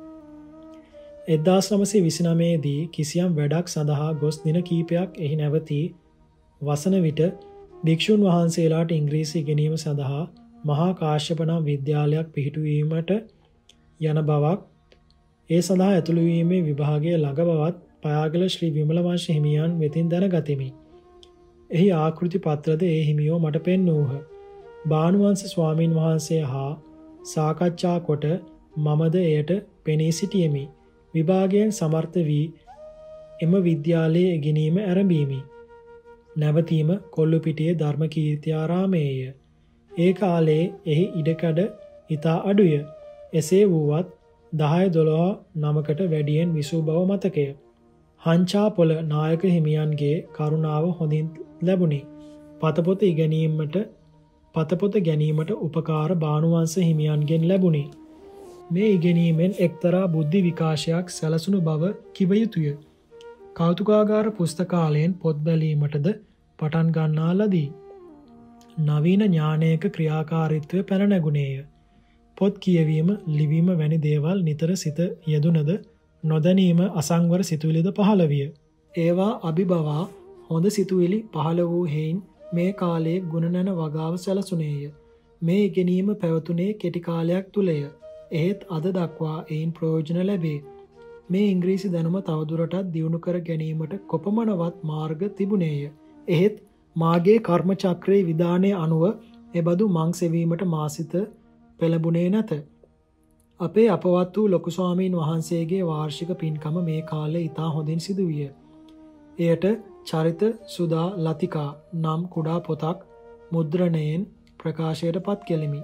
1929 දී කිසියම් වැඩක් සඳහා ගොස් දින කීපයක් එහි නැවතී වසන විට භික්ෂුන් වහන්සේලාට ඉංග්‍රීසි ඉගෙනීම සඳහා මහා කාශ්‍යප නම් විද්‍යාලයක් පිහිටුවීමට යන බවක් ඒ සඳහා ඇතුළු වීමේ විභාගය ළඟ බවත් පයාගල ශ්‍රී විමල වංශ හිමියන් වෙතින් දැනගතිමි. එහි ආකෘති පත්‍රද ඒ හිමියෝ මට පෙන්වූහ. භානුවංශ ස්වාමීන් වහන්සේ හා සාකච්ඡා කොට මමද එයට පෙනී සිටියෙමි. විභාගයෙන් සමර්ථ වී එම විද්‍යාලයේ ඉගෙනීම ආරම්භීමි. නැවතීම කොල්ලුපිටියේ ධර්මකීර්තිආරාමයේය. ඒ කාලයේ එහි ඉඩකඩ ඉතා අඩුය. එසේ වුවත් 10-12 නමකට වැඩියෙන් විසූ බව මතකය. හංචාපොළ නායක හිමියන්ගේ කරුණාව හොඳින් ලැබුණි. පතපොත ගැනීමට උපකාර භානුවංශ හිමියන්ගෙන් ලැබුණි. මේ ඉගෙනීමෙන් එක්තරා බුද්ධි විකාශයක් සැලසුණු බව කිව යුතුය. කෞතුකාගාර පුස්තකාලයෙන් පොත් බැලීමටද පටන් ගන්නා ලදී. නවීන ඥානයක ක්‍රියාකාරීත්වය පැන නැගුණේය. පොත් කියවීම, ලිවීම වැනි දේවල් නිතර සිත යෙදුනද නොදැනීම අසංවර සිතුවිලිද පහළ විය. ඒවා අභිබවා හොඳ සිතුවිලි පහළ වූ හේයින් මේ කාලයේ ගුණනැන වගාව සැලසුනේය. මේ ඉගෙනීම පැවතුනේ කෙටි කාලයක් තුලය. එහෙත් අද දක්වා එයින් ප්‍රයෝජන ලැබේ. මේ ඉංග්‍රීසි දැනුම තවදුරටත් දියුණු කර ගැනීමට කොපමණවත් මාර්ග තිබුණේය. එහෙත් මාගේ කර්ම චක්‍රයේ විධානය අනුව එබඳු මං සෙවීමට මාසිත පෙළඹුණේ නැත. අපේ අපවත් වූ ලොකු ස්වාමීන් වහන්සේගේ වාර්ෂික පින්කම මේ කාලේ ඉතා හොඳින් සිදු විය. එයට චරිත සුදා ලතිකා නම් කුඩා පොතක් මුද්‍රණයෙන් ප්‍රකාශයට පත් කෙලිමි.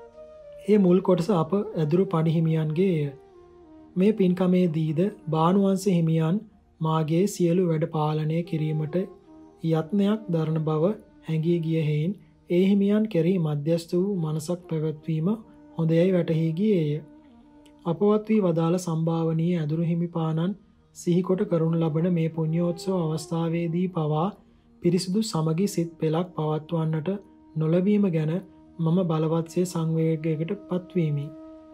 ඒ මුල් කොටස අප ඇදුරු පණි හිමියන්ගේය. මේ පින්කමේදීද භානුවංශ හිමියන් මාගේ සියලු වැඩ පාලනය කිරීමට යත්නයක් දරන බව හැඟී ගිය හේයින් ඒ හිමියන් කෙරෙහි මධ්‍යස්ථ වූ මනසක් පැවැත්වීම හොඳයයි වැටහි ගියේය. අපවත් වී වදාළ සම්භාවනීය ඇදුරු හිමිපාණන් සිහිකොට කරනු ලබන මේ පුණ්‍යෝත්සව අවස්ථාවේදී පවා පිරිසිදු සමගි සිත් පෙළක් පවත්වන්නට නොලැබීම ගැන මම බලවත්සේ සංවේගයකට පත්වීමි.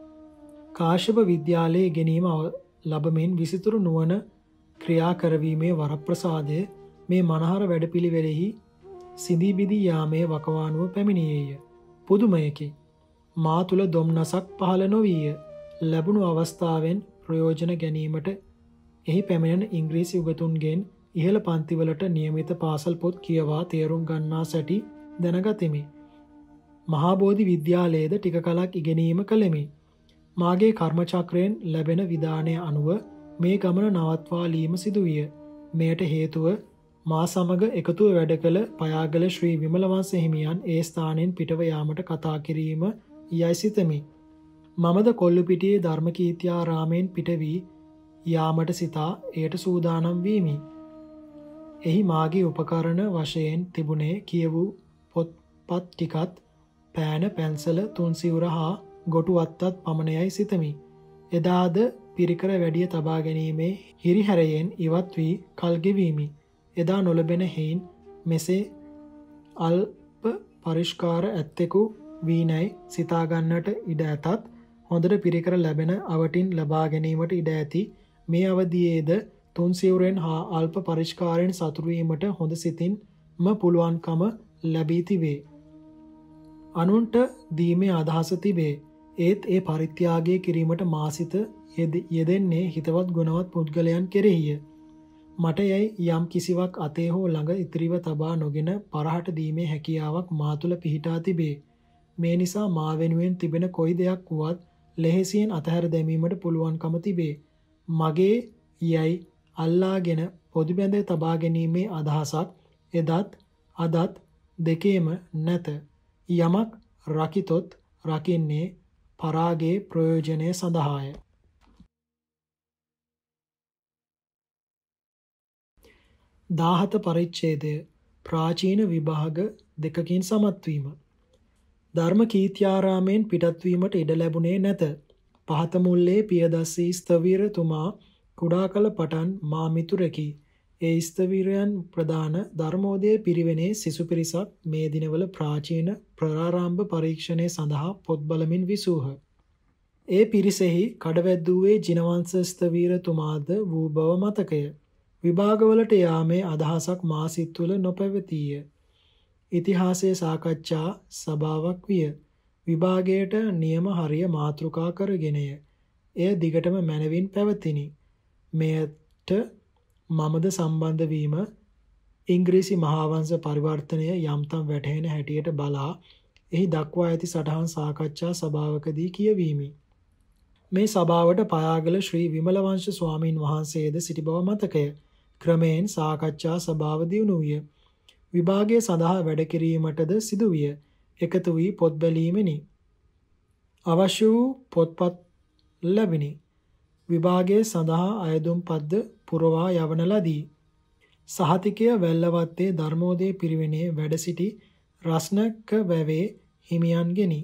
කාශ්‍යප විද්‍යාලයේ ඉගෙනීම ලබමින් විසිතුරු නුවණ ක්‍රියා කරවීමේ වරප්‍රසාදය මේ මනහර වැඩපිළිවෙලෙහි සිඳී බිදී යාමේ වකවානුව පැමිණියේය. පුදුමයකි. මා තුල දොම්නසක් පහළ නොවීය. ලැබුණු අවස්ථාවෙන් ප්‍රයෝජන ගැනීමට එහි පැමිණෙන ඉංග්‍රීසි උගතුන්ගෙන් ඉහළ පන්තිවලට නියමිත පාසල් පොත් කියවා තේරුම් ගන්නා සැටි දැනගතිමි. මහාබෝධි විද්‍යාලයේද ටික කලක් ඉගෙනීම කළෙමි. මාගේ කර්මචක්‍රයෙන් ලැබෙන විධානය අනුව මේ ගමන නවත්වාලීම සිදුවිය. මෙයට හේතුව මා සමග එකතුව වැඩ කළ පයාගල ශ්‍රී විමලවංශ හිමියන් ඒ ස්ථානයෙන් පිටව යාමට කතා කිරීම යයි සිතමි. මමද කොල්ලුපිටියේ ධර්මකීර්ත්‍යාරාමයෙන් පිට වී යාමට සිතා එයට සූදානම් වීමි. එහි මාගේ උපකරණ වශයෙන් තිබුණේ කියවූ පොත්පත් ටිකත්, පෑන, පැන්සල, තුන්සිවුර හා ගොටු අත්තත් පමණයයි සිතමි. එදාද පිරිකර වැඩිය තබා ගැනීමේ හිරිහැරයෙන් ඉවත් වී කල් ගෙවීමි. එදා නොලබෙන හේයින් මෙසේ අල්ප පරිෂ්කාර ඇත්තෙකු වීනැයි සිතාගන්නට ඉඩ ඇතත් හොඳට පිරිකර ලැබෙන අවටින් ලබා ගැනීමට ඉඩ ඇති මේ අවධියේද තුන්සිවුරෙන් හා අල්ප පරිෂ්කාරයෙන් සතුරුවීමට හොඳ සිතින්ම පුළුවන්කම ලැබී තිබේ. අනුන්ට දීමේ අදහස තිබේ. ඒත් ඒ පරිත්‍යාගය කිරීමට මාසිත යෙදෙන්නේ හිතවත් ගුණවත් පුද්ගලයන් කෙරෙහිය. මට යැයි යම් කිසිවක් අතේ හෝ ළඟ ඉතිරිව තබා නොගෙන පරහට දීමේ හැකියාවක් මා තුළ පිහිටා තිබේ. මේ නිසා මා වෙනුවෙන් තිබෙන කොයි දෙයක් වුවත් ලෙහෙසියෙන් අතහැර දැමීමට පුළුවන්කම තිබේ. මගේ යැයි අල්ලාගෙන පොදු බැඳ තබා ගැනීමේ අදහසක් එදත් අදත් දෙකේම නැත. යමක් රකිතොත් රකින්නේ පරාගේ ප්‍රයෝජනය සඳහාය. 17 පරිච්ඡේදය ප්‍රාචීන විභාග දෙකකින් සමත්වීම. ධර්ම කීර්ත්‍යාරාමයෙන් පිටත්වීමට ඉඩ ලැබුණේ නැත. පහත මුල්ලේ පියදස්සී ස්ථවිරතුමා කුඩා කල පටන් මා මිතුරකි. ඒ ස්ථවිරයන් ප්‍රධාන ධර්මෝදය පිරිවෙනේ සිසු පිරිසක් මේ දිනවල ප්‍රාචීන ප්‍රාරම්භ පරීක්ෂණය සඳහා පොත් බලමින් විසූහ. ඒ පිරිසෙහි කඩවැද්දුවේ ජිනවංශ ස්ථවිරතුමාද වූ බව මතකය. විභාගවලට යාමේ අදහසක් මා සිත් තුළ නොපැවතීය. ඉතිහාසයේ සාකච්ඡා සභාවක් විය. විභාගයට නියම හරිය මාතෘකා කරගෙනය. එය දිගටම මැනවින් පැවතිනි. මෙයට මමද සම්බන්ධ වීම ඉංග්‍රීසි මහාවංශ පරිවර්තනය යම්තම් වැටහෙන හැටියට බලා එහි දක්වා ඇති සටහන් සාකච්ඡා සභාවකදී කියවීමි. මේ සභාවට පයාගල ශ්‍රී විමලවංශ ස්වාමීන් වහන්සේද සිටි බව මතකය. ක්‍රමයෙන් සාකච්ඡා සභාව දියුණු විය. විභාගය සඳහා වැඩ කිරීමටද සිදු විය. එකතු වී පොත් බැලීමෙනි. අවශ්‍ය වූ පොත්පත් ලැබිනි. විභාගය සඳහා අයදුම්පත්ද පුරවා යවන ලදී. සහතිකය වැල්ලවත්තේ ධර්මෝදය පිරිවෙනේ වැඩ සිටි රස්නක වැවේ හිමියන්ගෙනි.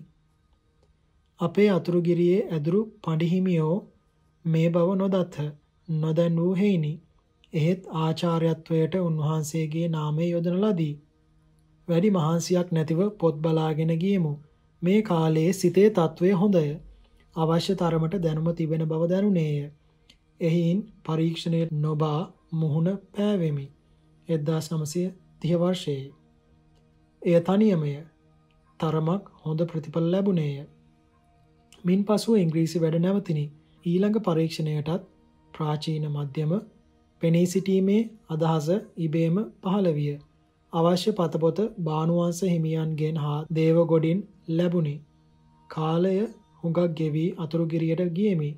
අපේ අතුරුගිරියේ ඇදුරු පඬිහිමියෝ මේ බව නොදත්හ. නොදැන් වූ හේිනි. එහෙත් ආචාර්යත්වයට උන්වහන්සේගේ නාමය යොදන ලදී. වැඩි මහන්සියක් නැතිව පොත් බලාගෙන ගියමු. මේ කාලයේ සිතේ තත්වය හොඳය. අවශ්‍ය තරමට දැනුම තිබෙන බව දැනුනේය. එහින් පරීක්ෂණයට නොබා මුහුණ පෑවෙමි. 1930 වර්ෂයේ. එය තනියමය. තරමක් හොඳ ප්‍රතිඵල ලැබුණේය. මින් පසුව ඉංග්‍රීසි වැඩ නැවතිනි. ඊළඟ පරීක්ෂණයටත් ප්‍රාචීන මධ්‍යම පෙනී සිටීමේ අදහස ඉබේම පහළ විය. අවශ්‍ය පතපොත බානුවංශ හිමියන්ගෙන් හා දේවගොඩින් ලැබුණි. කාලය හුඟක් ගෙවී අතුරුගිරියට ගියෙමි.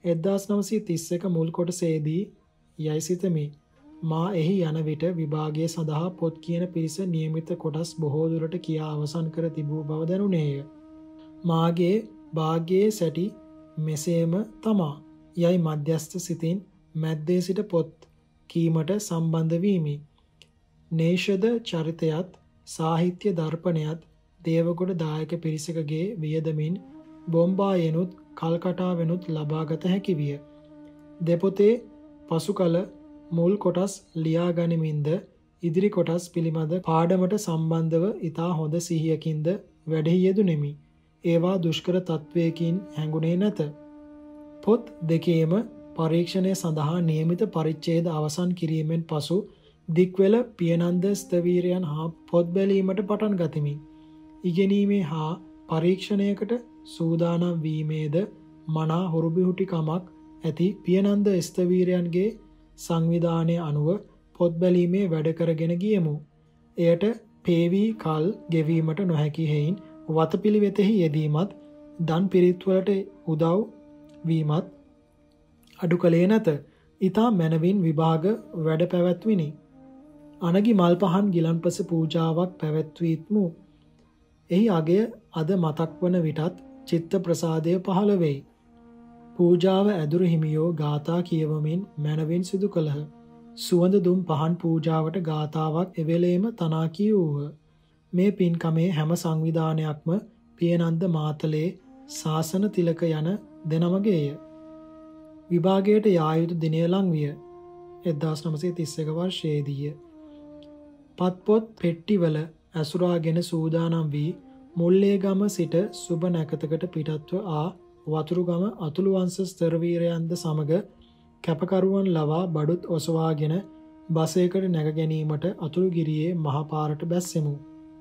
1931 මුල් කොටසේදී යයි සිතමි. මා එහි යන විට විභාගය සඳහා පොත් කියන පිරිස නියමිත කොටස් බොහෝ දුරට කියා අවසන් කර තිබූ බව දැනුනේය. මාගේ භාග්‍යයේ සැටි මෙසේම තමා යයි මධ්‍යස්ථ සිතින් මැද්දේ සිට පොත් කීමට සම්බන්ධ වීමි. නේෂද චරිතයත් සාහිත්‍ය දර්පණයත් දේවගොඩ දායක පිරිසකගේ වියදමින් බොම්බායෙනුත් කල්කටාවෙනුත් ලබාගත හැකි විය. දෙපොතේ පසු කල මුල් කොටස් ලියා ගනිමින්ද ඉදිරි කොටස් පිළිබඳ පාඩමට සම්බන්ධව ඉතා හොඳ සිහියකින්ද වැඩෙහි යෙදුණෙමි. ඒවා දුෂ්කර තත්වයකින් හැඟුණේ නැත. පොත් දෙකේම පරීක්ෂණය සඳහා නියමිත පරිච්ඡේද අවසන් කිරීමෙන් පසු දික්වෙල පියනන්ද ස්ථවීරයන් හා පොත් බැලීමට පටන් ගතිමි. ඉගෙනීමේ හා පරීක්ෂණයකට සූදානම් වීමේද මනා හුරුබිහුටිකමක් ඇති පියනන්ද ස්ථවීරයන්ගේ සංවිධානය අනුව පොත් බැලීමේ වැඩ කරගෙන ගියමු. එයට පේවී කල් ගෙවීමට නොහැකි හේයින් වතපිළිවෙතෙහි යෙදීමත් දන් පිරිත්වලට උදව් වීමත් අඩු කළේ නැත. ඊතා මැනවින් විභාග වැඩ පැවැත්විනි. අනගි මල් පහන් ගිලන්පස පූජාවක් පැවැත්වීත්මු. එහි අගය අද මතක් වන විටත් චිත්ත ප්‍රසාදය පහළ වෙයි. පූජාව ඇදුරු හිමියෝ ගාථා කියවමින් මැනවින් සිදු කළහ. සුවඳ දුම් පහන් පූජාවට ගාථාවක් එවෙලේම තනා කියවූහ. මේ පින්කමේ හැම සංවිධානයක්ම පියනන්ද මාතලේ ශාසන තිලක යන දෙනමගේය. විභාගයට යා යුතු දිනය ලං විය. 1931 වර්ෂයේදීය. පත්පොත් පෙට්ටිවල ඇසුරාගෙන සූදානම් වී මුල්ලේගම සිට සුබ නැකතකට පිටත්ව ආ වතුරුගම අතුළු වංශ ස්ථරවීරයන්ද සමග කැපකරුවන් ලවා බඩුත් ඔසවාගෙන බසයකට නැග ගැනීමට අතුරුගිරියේ මහපාරට බැස්සෙමු.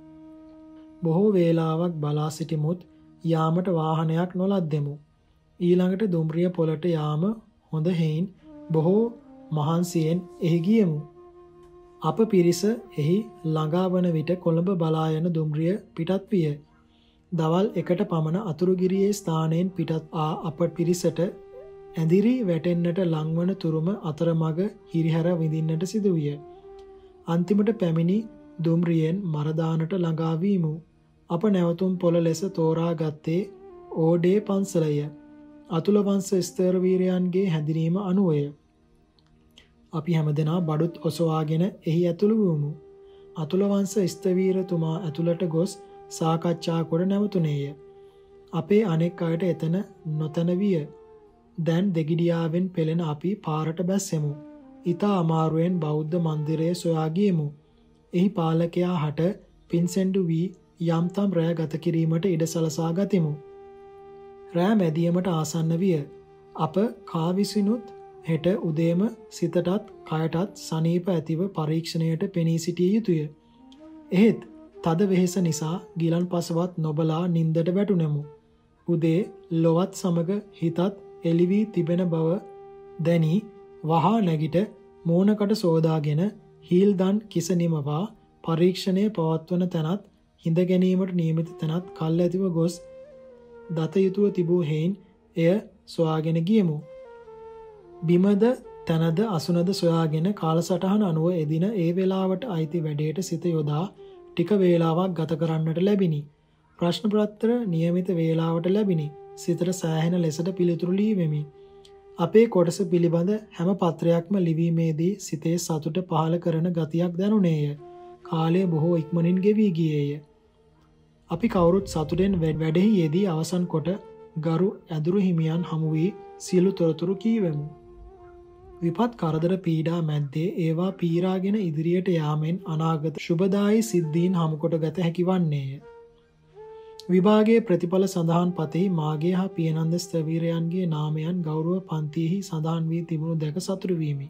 බොහෝ වේලාවක් බලා සිටිමුත් යාමට වාහනයක් නොලද්දෙමු. ඊළඟට දුම්රිය පොළට යාම හොඳ හේයින් බොහෝ මහන්සියෙන් එහි ගියෙමු. අප පිරිස එහි ළඟා වන විට කොළඹ බලා යන දුම්රිය පිටත් විය. දවල් එකට පමණ අතුරුගිරියේ ස්ථානයෙන් පිටත් ආ අප පිරිසට ඇඳිරි වැටෙන්නට ලංවන තුරුම අතරමඟ හිරිහැර විඳින්නට සිදුවිය. අන්තිමට පැමිණි දුම්රියෙන් මරදානට ළඟා වීමු. අප නැවතුම් පොළ ලෙස තෝරා ගත්තේ ඕඩේ පන්සලය. අතුල වංශ ස්ථරවීරයන්ගේ හැඳිනීම අනුවය. අපි හැමදෙනා බඩුත් ඔසවාගෙන එහි ඇතුළු වූමු. අතුල වංශ ස්ථවීරතුමා ඇතුළට ගොස් සාකච්ඡා කොට නැවතුනේය. අපේ අනෙක් අයට එතන නොතන විය. දැන් දෙගිඩියාවෙන් පෙළෙන අපි පාරට බැස්සෙමු. ඊතා අමාරුවෙන් බෞද්ධ මන්දිරය සොයා ගියෙමු. එහි පාලකයා හට පින්සෙන්ඩු වී යම්තම් රැය ගත කිරීමට ඉඩ සලසා ගතිමු. රෑ මැදියමට ආසන්න විය. අප කාවිසිනුත් හෙට උදේම සිතටත් කයටත් සනීප ඇතිව පරීක්ෂණයට පෙනී සිටිය යුතුය. එහෙත් තද වෙහෙස නිසා ගිලන් පසවත් නොබලා නින්දට වැටුනෙමු. උදේ ලොවත් සමග හිතත් එළි වී තිබෙන බව දැනි වහා නැගිට මෝනකට සෝදාගෙන හීල් දන් කිස නිමවා පරීක්ෂණය පවත්වන තැනත් හිඳ ගැනීමට නියමිත තැනත් කල් ඇතිව ගොස් දත යුතුව තිබූ හේයින් එය සොයාගෙන ගියමු. බිමද තැනද අසුනද සොයාගෙන කාලසටහන අනුව එදින ඒ වේලාවට අයිති වැඩේට සිත යොදා ටික වේලාවක් ගත කරන්නට ලැබිනි. ප්‍රශ්න පත්‍ර නියමිත වේලාවට ලැබිනි. සිතට සෑහෙන ලෙසට පිළිතුරු ලියවෙමි. අපේ කොටස පිළිබඳ හැම පත්‍රයක්ම ලිවීමේදී සිතේ සතුට පහළ කරන ගතියක් දැනුනේය. කාලය බොහෝ ඉක්මනින් ගෙවී ගියේය. අපි කවුරුත් සතුටෙන් වැඩෙහි යෙදී අවසන් කොට ගරු ඇදුරු හිමියන් හමු වී සියලු තොරතුරු කීවෙමු. විපත් කරදර පීඩා මැද්දේ ඒවා පීරාගෙන ඉදිරියට යාමෙන් අනාගත ශුභදායි සිද්ධීන් හමුකොට ගත හැකි වන්නේය. විභාගයේ ප්‍රතිඵල සඳහන් පතෙහි මාගේ හා පියනන්ද ස්ථවීරයන්ගේ නාමයන් ගෞරව පන්තියෙහි සඳහන් වී තිබුණු දැක සතුටු වීමි.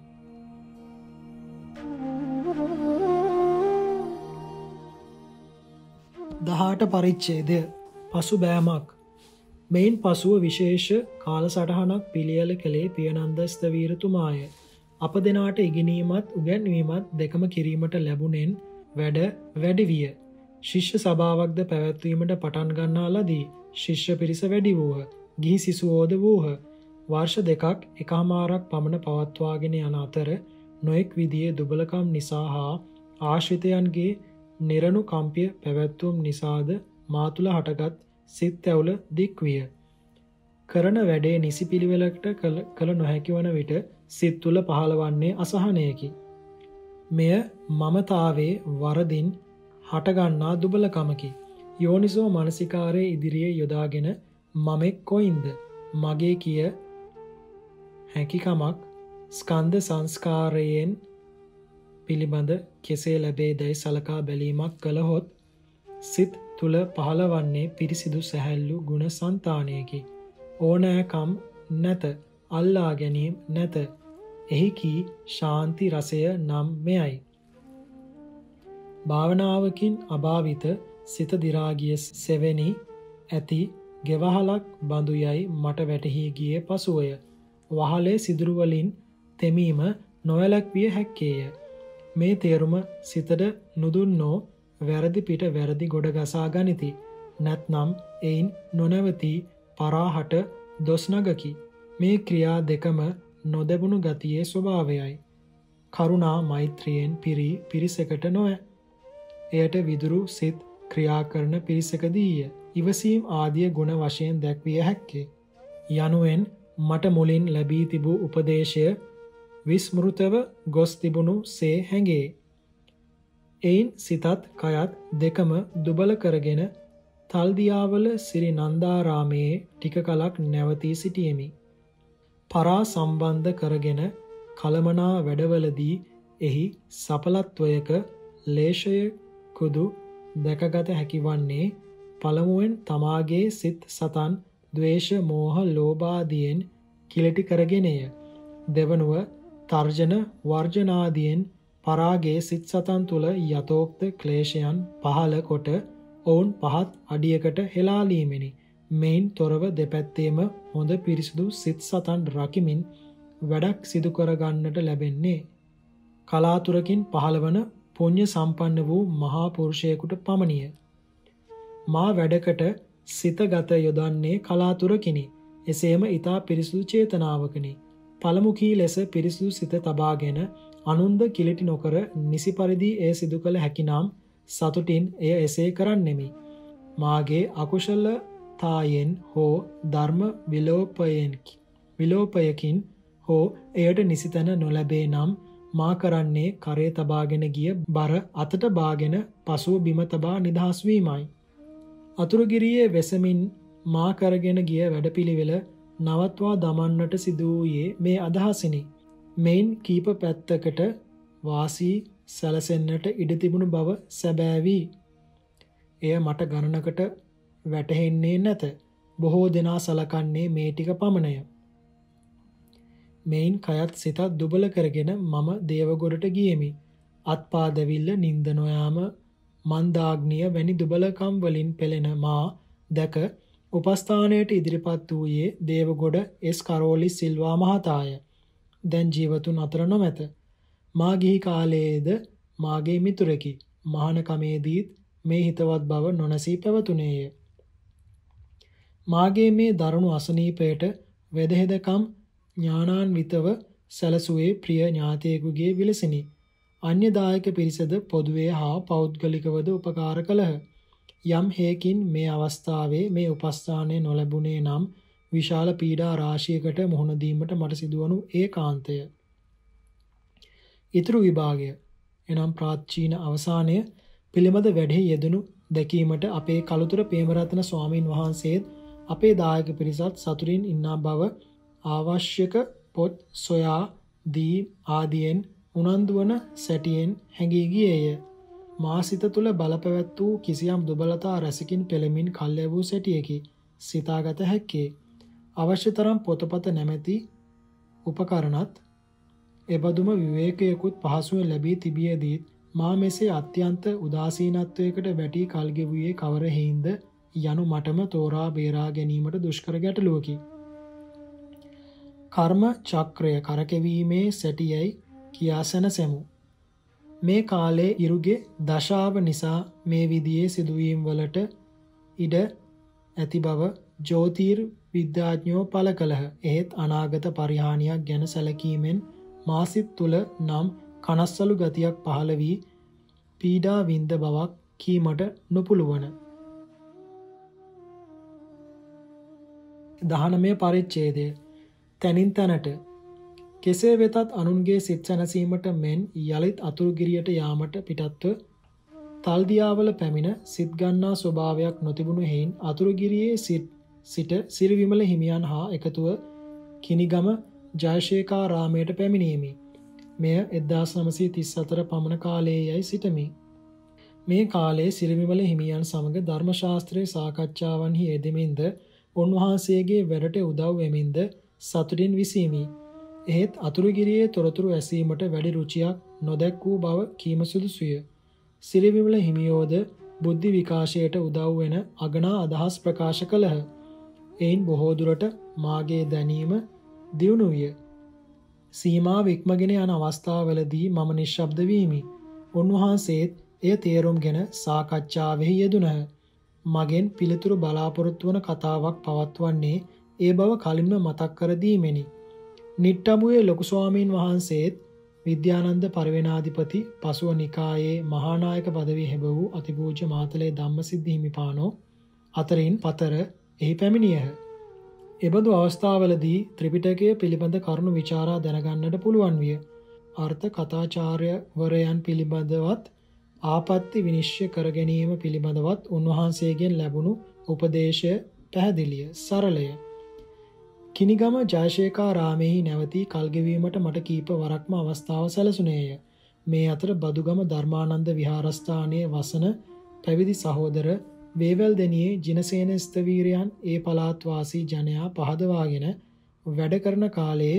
දහට පරිච්ඡේදය පසු බෑමක්. මෙයින් පසුව විශේෂ කාලසටහනක් පිළියෙල කළේ පියනන්ද ස්ථවීරතුමාය. අප දෙනාට ඉගෙනීමත් උගැන්වීමත් දෙකම කිරීමට ලැබුණෙන් වැඩ වැඩි විය. ශිෂ්‍ය සභාවක්ද පැවැත්වීමට පටන් ගන්නා ලදී. ශිෂ්‍ය පිරිස වැඩි වූහ. ගිහි සිසුවෝද වූහ. වර්ෂ දෙකක් එකහමාරක් පමණ පවත්වාගෙන යන අතර නොයෙක් විදියේ දුබලකම් නිසා හා ආශ්‍රිතයන්ගේ නිරණු කම්පිය පැවැත්වුම් නිසාද මා තුළ හටගත් සිත් ඇවුල දික් විය. කරන වැඩේ නිසි පිළිවෙලකට කළ නොහැකි වන විට සිත් තුළ පහළවන්නේ අසහනයකි. මෙය මමතාවේ වරදින් හටගන්නා දුබලකමකි. යෝනිසෝ මනසිකාරයේ ඉදිරියේ යොදාගෙන මමෙක් කොයින්ද මගේ කිය හැකිකමක් ස්කන්ධ සංස්කාරයෙන් පිළිබඳ කෙසේ ලැබේදැයි සලකා බැලීමක් කළහොත් සිත් තුළ පහළවන්නේ පිරිසිදු සැහැල්ලු ගුණ සංතානයකි. ඕනෑකම් නැත, අල්ලා ගැනීම නැත. එහි කී ශාන්ති රසය නම් මෙයයි. භාවනාවකින් අභාවිත සිත දිරාගිය සෙවෙනි ඇති ගෙවහලක් බඳු යයි මට වැටහි ගියේ පසුවය. වහලේ සිදුරුවලින් තෙමීම නොවැළැක්විය හැක්කේය. මේ තේරුම සිතට නුදුන්නෝ වැරදි පිට වැරදි ගොඩ ගසා ගනිති. නැත්නම් එයින් නොනැවතී පරාහට දොස්නගකි. මේ ක්‍රියා දෙකම නොදැබුණු ගතියේ ස්වභාවයයි. කරුණා මෛත්‍රියෙන් පිරිසකට නොය. එයට විදුරු සිත් ක්‍රියා කරන පිරිසකදීය. ඉවසීම් ආදිය ගුණ වශයෙන් දැක්විය හැක්කේ. යනුවෙන් මට මුලින් ලැබී තිබූ උපදේශය විස්මෘතව ගොස් තිබුණු සේ හැඟේ. එයින් සිතත් කයත් දෙකම දුබල කරගෙන තල්දියාවල සිරි නන්දාරාමයේ ටික කලක් නැවතී සිටියෙමි. පරා සම්බන්ධ කරගෙන කලමනා වැඩවලදී එහි සඵලත්වයක ලේෂයකුදු දැකගත හැකිවන්නේ පළමුවෙන් තමාගේ සිත් සතන් ද්වේෂ මෝහ ලෝභාදියෙන් කිලිටි කරගෙනය. දෙවනුව තර්ජන වර්ජනාදියෙන් පරාගේ සිත් සතන් තුළ යතෝක්ත ක්ලේශයන් පහළ කොට ඔවුන් පහත් අඩියකට හෙලාලීමෙනි. මෙයින් තොරව දෙපැත්තේම හොඳ පිරිසිදු සිත් සතන් රකිමින් වැඩක් සිදු කරගන්නට ලැබෙන්නේ කලාතුරකින් පහළවන පුණ්‍ය සම්පන්න වූ මහා පුරුෂයෙකුට පමණිය. මා වැඩකට සිතගත යොදන්නේ කලාතුරකිනි. එසේම ඊතා පිරිසිදු චේතනාවකනි. පළමු කී ලෙස පිරිසිදු සිත තබාගෙන අනුන්ද කිලිටි නොකර නිසි පරිදි එය සිදු කළ හැකිනම් සතුටින් එය එසේ කරන්නෙමි. මාගේ අකුශලතායෙන් හෝ ධර්ම විලෝපයකින් හෝ එයට නිසිතැන නොලැබේ නම් මා කරන්නේ කරේ තබාගෙන ගිය බර අතට බාගෙන පසුව බිම තබා නිදහස් වීමයි. අතුරුගිරියේ වෙසමින් මා කරගෙන ගිය වැඩපිළිවෙල නවත්වා දමන්නට සිදු වූයේ මේ අදහසිනි. මෙයින් කීප පැත්තකට වාසී සැලසෙන්නට ඉඩ තිබුණු බව සැබෑවි. එය මට ගණනකට වැටහෙන්නේ නැත. බොහෝ දෙනා සලකන්නේ මේ ටික පමණය. මෙයින් කයත් සිතත් දුබල කරගෙන මම දේවගොඩට ගියෙමි. අත්පා දැවිල්ල නින්ද නොයාම මන්දාග්නිය වැනි දුබලකම් වලින් පෙළෙන මා දැක උපස්ථානයට ඉදිරිපත් වූයේ දේවගොඩ එස් කරෝලි සිල්වා මහතාය. දැන් ජීවතුන් අතර නොමැත. මා ගිහි කාලයේද මාගේ මිතුරෙකි. මහානකමේදීත් මේ හිතවත් බව නොනැසී පැවතුනේය. මාගේ මේ දරුණු අසනීපයට වෙදහෙදකම් ඥානාන්විතව සැලසුවේ ප්‍රිය ඥාතියෙකුගේ විලසිනි. අන්‍ය දායක පිරිසද පොදුවේ හා පෞද්ගලිකවද උපකාර කළහ. යම් හේකින් මේ අවස්ථාවේ මේ උපස්ථානය නොලැබුණේ නම් විශාල පීඩා රාශියකට මුහුණ දීමට මට සිදුවනු ඒකාන්තය. ඊතුරු විභාගය එනම් ප්‍රාචීන අවසානය පිළිබඳ වැඩෙහි යෙදුණු දැකීමට අපේ කළුතර ප්‍රේමරත්න ස්වාමීන් වහන්සේත් අපේ දායක පිරිසත් සතුටින් ඉන්නා බව අවශ්‍යක පොත් සොයා දී ආදියෙන් උනන්දු වන සැටියෙන් හැඟී ගියේය. මා සිත තුළ බලපැවැත් වූ කිසියම් දුබලතා රැසකින් පෙළමින් කල්ය වූ සැටියකි. සිතාගත හැක්කේ අවශ්‍ය තරම් පොතපත නැමැති උපකරණත් එබඳුම විවේකයකුත් පහසුවෙන් ලැබී තිබියදීත් මා මෙසේ අත්‍යන්ත උදාසීනත්වයකට වැටී කල් ගෙවුවේ කවර හේින්ද යනු මටම තෝරා බේරා ගැනීමට දුෂ්කර ගැටලුවකි. කර්ම චක්‍රය කරකැවීමේ සැටියයි කියා සැනසෙමු. මේ කාලේ ඉරුගේ දශාව නිසා මේ විදියේ සිදුවීම් වලට ඉඩ ඇති බව ජෝතිර් විද්‍යාඥයෝ පළ කළහ. එහෙත් අනාගත පරිහානියක් ගැන සැලකීමෙන් මාසිත් තුළ නම් කනස්සලු ගතියක් පහළ වී පීඩා වින්ද බවක් කීමට නොපුළුවන. 19 පරිච්ඡේදය තනින් තනට කෙසේ වෙතත් අනුන්ගේ සිත් සැනසීමට මෙන් යලිත් අතුරුගිරියට යාමට පිටත්ව තල්දියාවල පැමිණ සිත් ගන්නා ස්වභාවයක් නොතිබුණු හේයින් අතුරුගිරියේ සිට සිරිවිමල හිමියන් හා එකතුව කිනිගම ජයශේඛාරාමයට පැමිණීමි. මෙය 1934 පමණ කාලයේ යයි සිටමි. මේ කාලයේ සිරිවිමල හිමියන් සමග ධර්ම ශාස්ත්‍රයේ සාකච්ඡාවන්හි යෙදෙමින්ද උන්වහන්සේගේ වැඩට උදව් වෙමින්ද සතුටින් විසීමි. එහෙත් අතුරුගිරියේ තොරතුරු ඇසීමට වැඩි රුචියක් නොදැක් වූ බව කීම සුදුසුය. සිරිවිමල හිමියෝද බුද්ධි විකාශයට උදව් වෙන අගනා අදහස් ප්‍රකාශ කළහ. එයින් බොහෝ දුරට මාගේ දැනීම දියුණු විය. සීමාව ඉක්මගෙන යන අවස්ථාවලදී මම නිශ්ශබ්ද වීමි. උන්වහන්සේත් එය තේරුම්ගෙන සාකච්ඡාවෙහි යෙදුණහ. මගෙන් පිළිතුරු බලාපොරොත්තු වන කතාවක් පවත්වන්නේ ඒ බව කලින්ම මතක් කර දීමෙනි. නිට්ටඹුවේ ලොකු ස්වාමීන් වහන්සේත් විද්‍යානන්ද පරිවෙනාධිපති පසුව නිකායේ මහානායක පදවි හැබ වූ අතිපූජ්‍ය මාතලේ ධම්මසිද්ධි හිමිපාණෝ අතරින් පතර එහි පැමිණියහ. එබඳු අවස්ථාවලදී ත්‍රිපිටකය පිළිබඳ කරුණු විචාරා දැනගන්නට පුළුවන් විය. අර්ථ කථාචාර්යවරයන් පිළිබඳවත් ආපත්ති විනිශ්චය කර ගැනීම පිළිබඳවත් උන්වහන්සේගෙන් ලැබුණු උපදේශය පැහැදිලිය, සරලය. කිනිගම ජයශේඛාරාමෙහි නැවතී කල්ගෙවීමට මට කීප වරක්ම අවස්ථාව සැලසුණේය. මේ අතර බදුගම ධර්මානන්ද විහාරස්ථානයේ වසන පැවිදි සහෝදර වේවැල්දෙනියේ ජිනසේන ස්ථවීරයන් ඒ පළාත්වාසී ජනයා පහදවාගෙන වැඩ කරන කාලයේ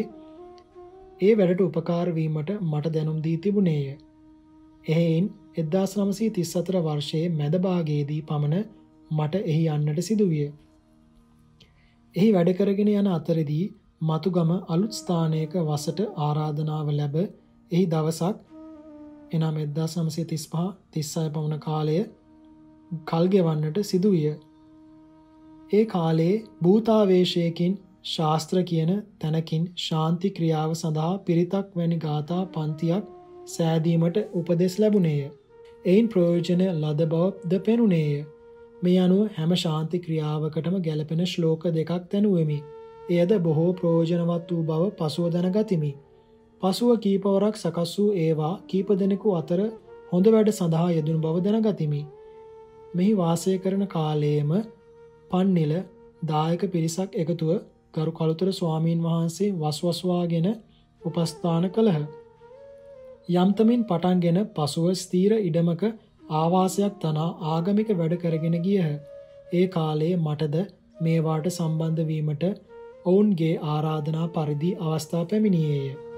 ඒ වැඩට උපකාර වීමට මට දැනුම් දී තිබුණේය. එහෙයින් 1934 වර්ෂයේ මැද භාගයේදී පමණ මට එහි යන්නට සිදුවිය. එහි වැඩ කරගෙන යන අතරදී මතුගම අලුත් ස්ථානයක වසට ආරාධනාව ලැබ එහි දවසක් එනම් 1935-36 පමණ කාලය කල් ගෙවන්නට සිදුවිය. ඒ කාලයේ භූතාවේශයකින් ශාස්ත්‍ර කියන තැනකින් ශාන්ති ක්‍රියාව සඳහා පිරිතක් වැනි ගාථා පන්තියක් සෑදීමට උපදෙස් ලැබුණේය. එයින් ප්‍රයෝජන ලද බවද පෙනුණේය. මේ අනුව හැම ශාන්ති ක්‍රියාවකටම ගැලපෙන ශ්ලෝක දෙකක් තැනුවෙමි. එයද බොහෝ ප්‍රයෝජනවත් වූ බව පසුව දැනගතිමි. පසුව කීපවරක් සකස් වූ ඒවා කීප දෙනෙකු අතර හොඳ වැඩ සඳහා යෙදුණු බව දැනගතිමි. මෙහි වාසය කරන කාලයේම පන්නිල දායක පිරිසක් එකතුව ගරු කළුතර ස්වාමීන් වහන්සේ වස්වස්වාගෙන උපස්ථාන කළහ. යම්තමින් පටන්ගෙන පසුව ස්ථීර ඉඩමක ආවාසයක් තනා ආගමික වැඩ කරගෙන ගියහ. ඒ කාලයේ මටද මේවාට සම්බන්ධ වීමට ඔවුන්ගේ ආරාධනා පරිදි අවස්ථා පැමිණියේය.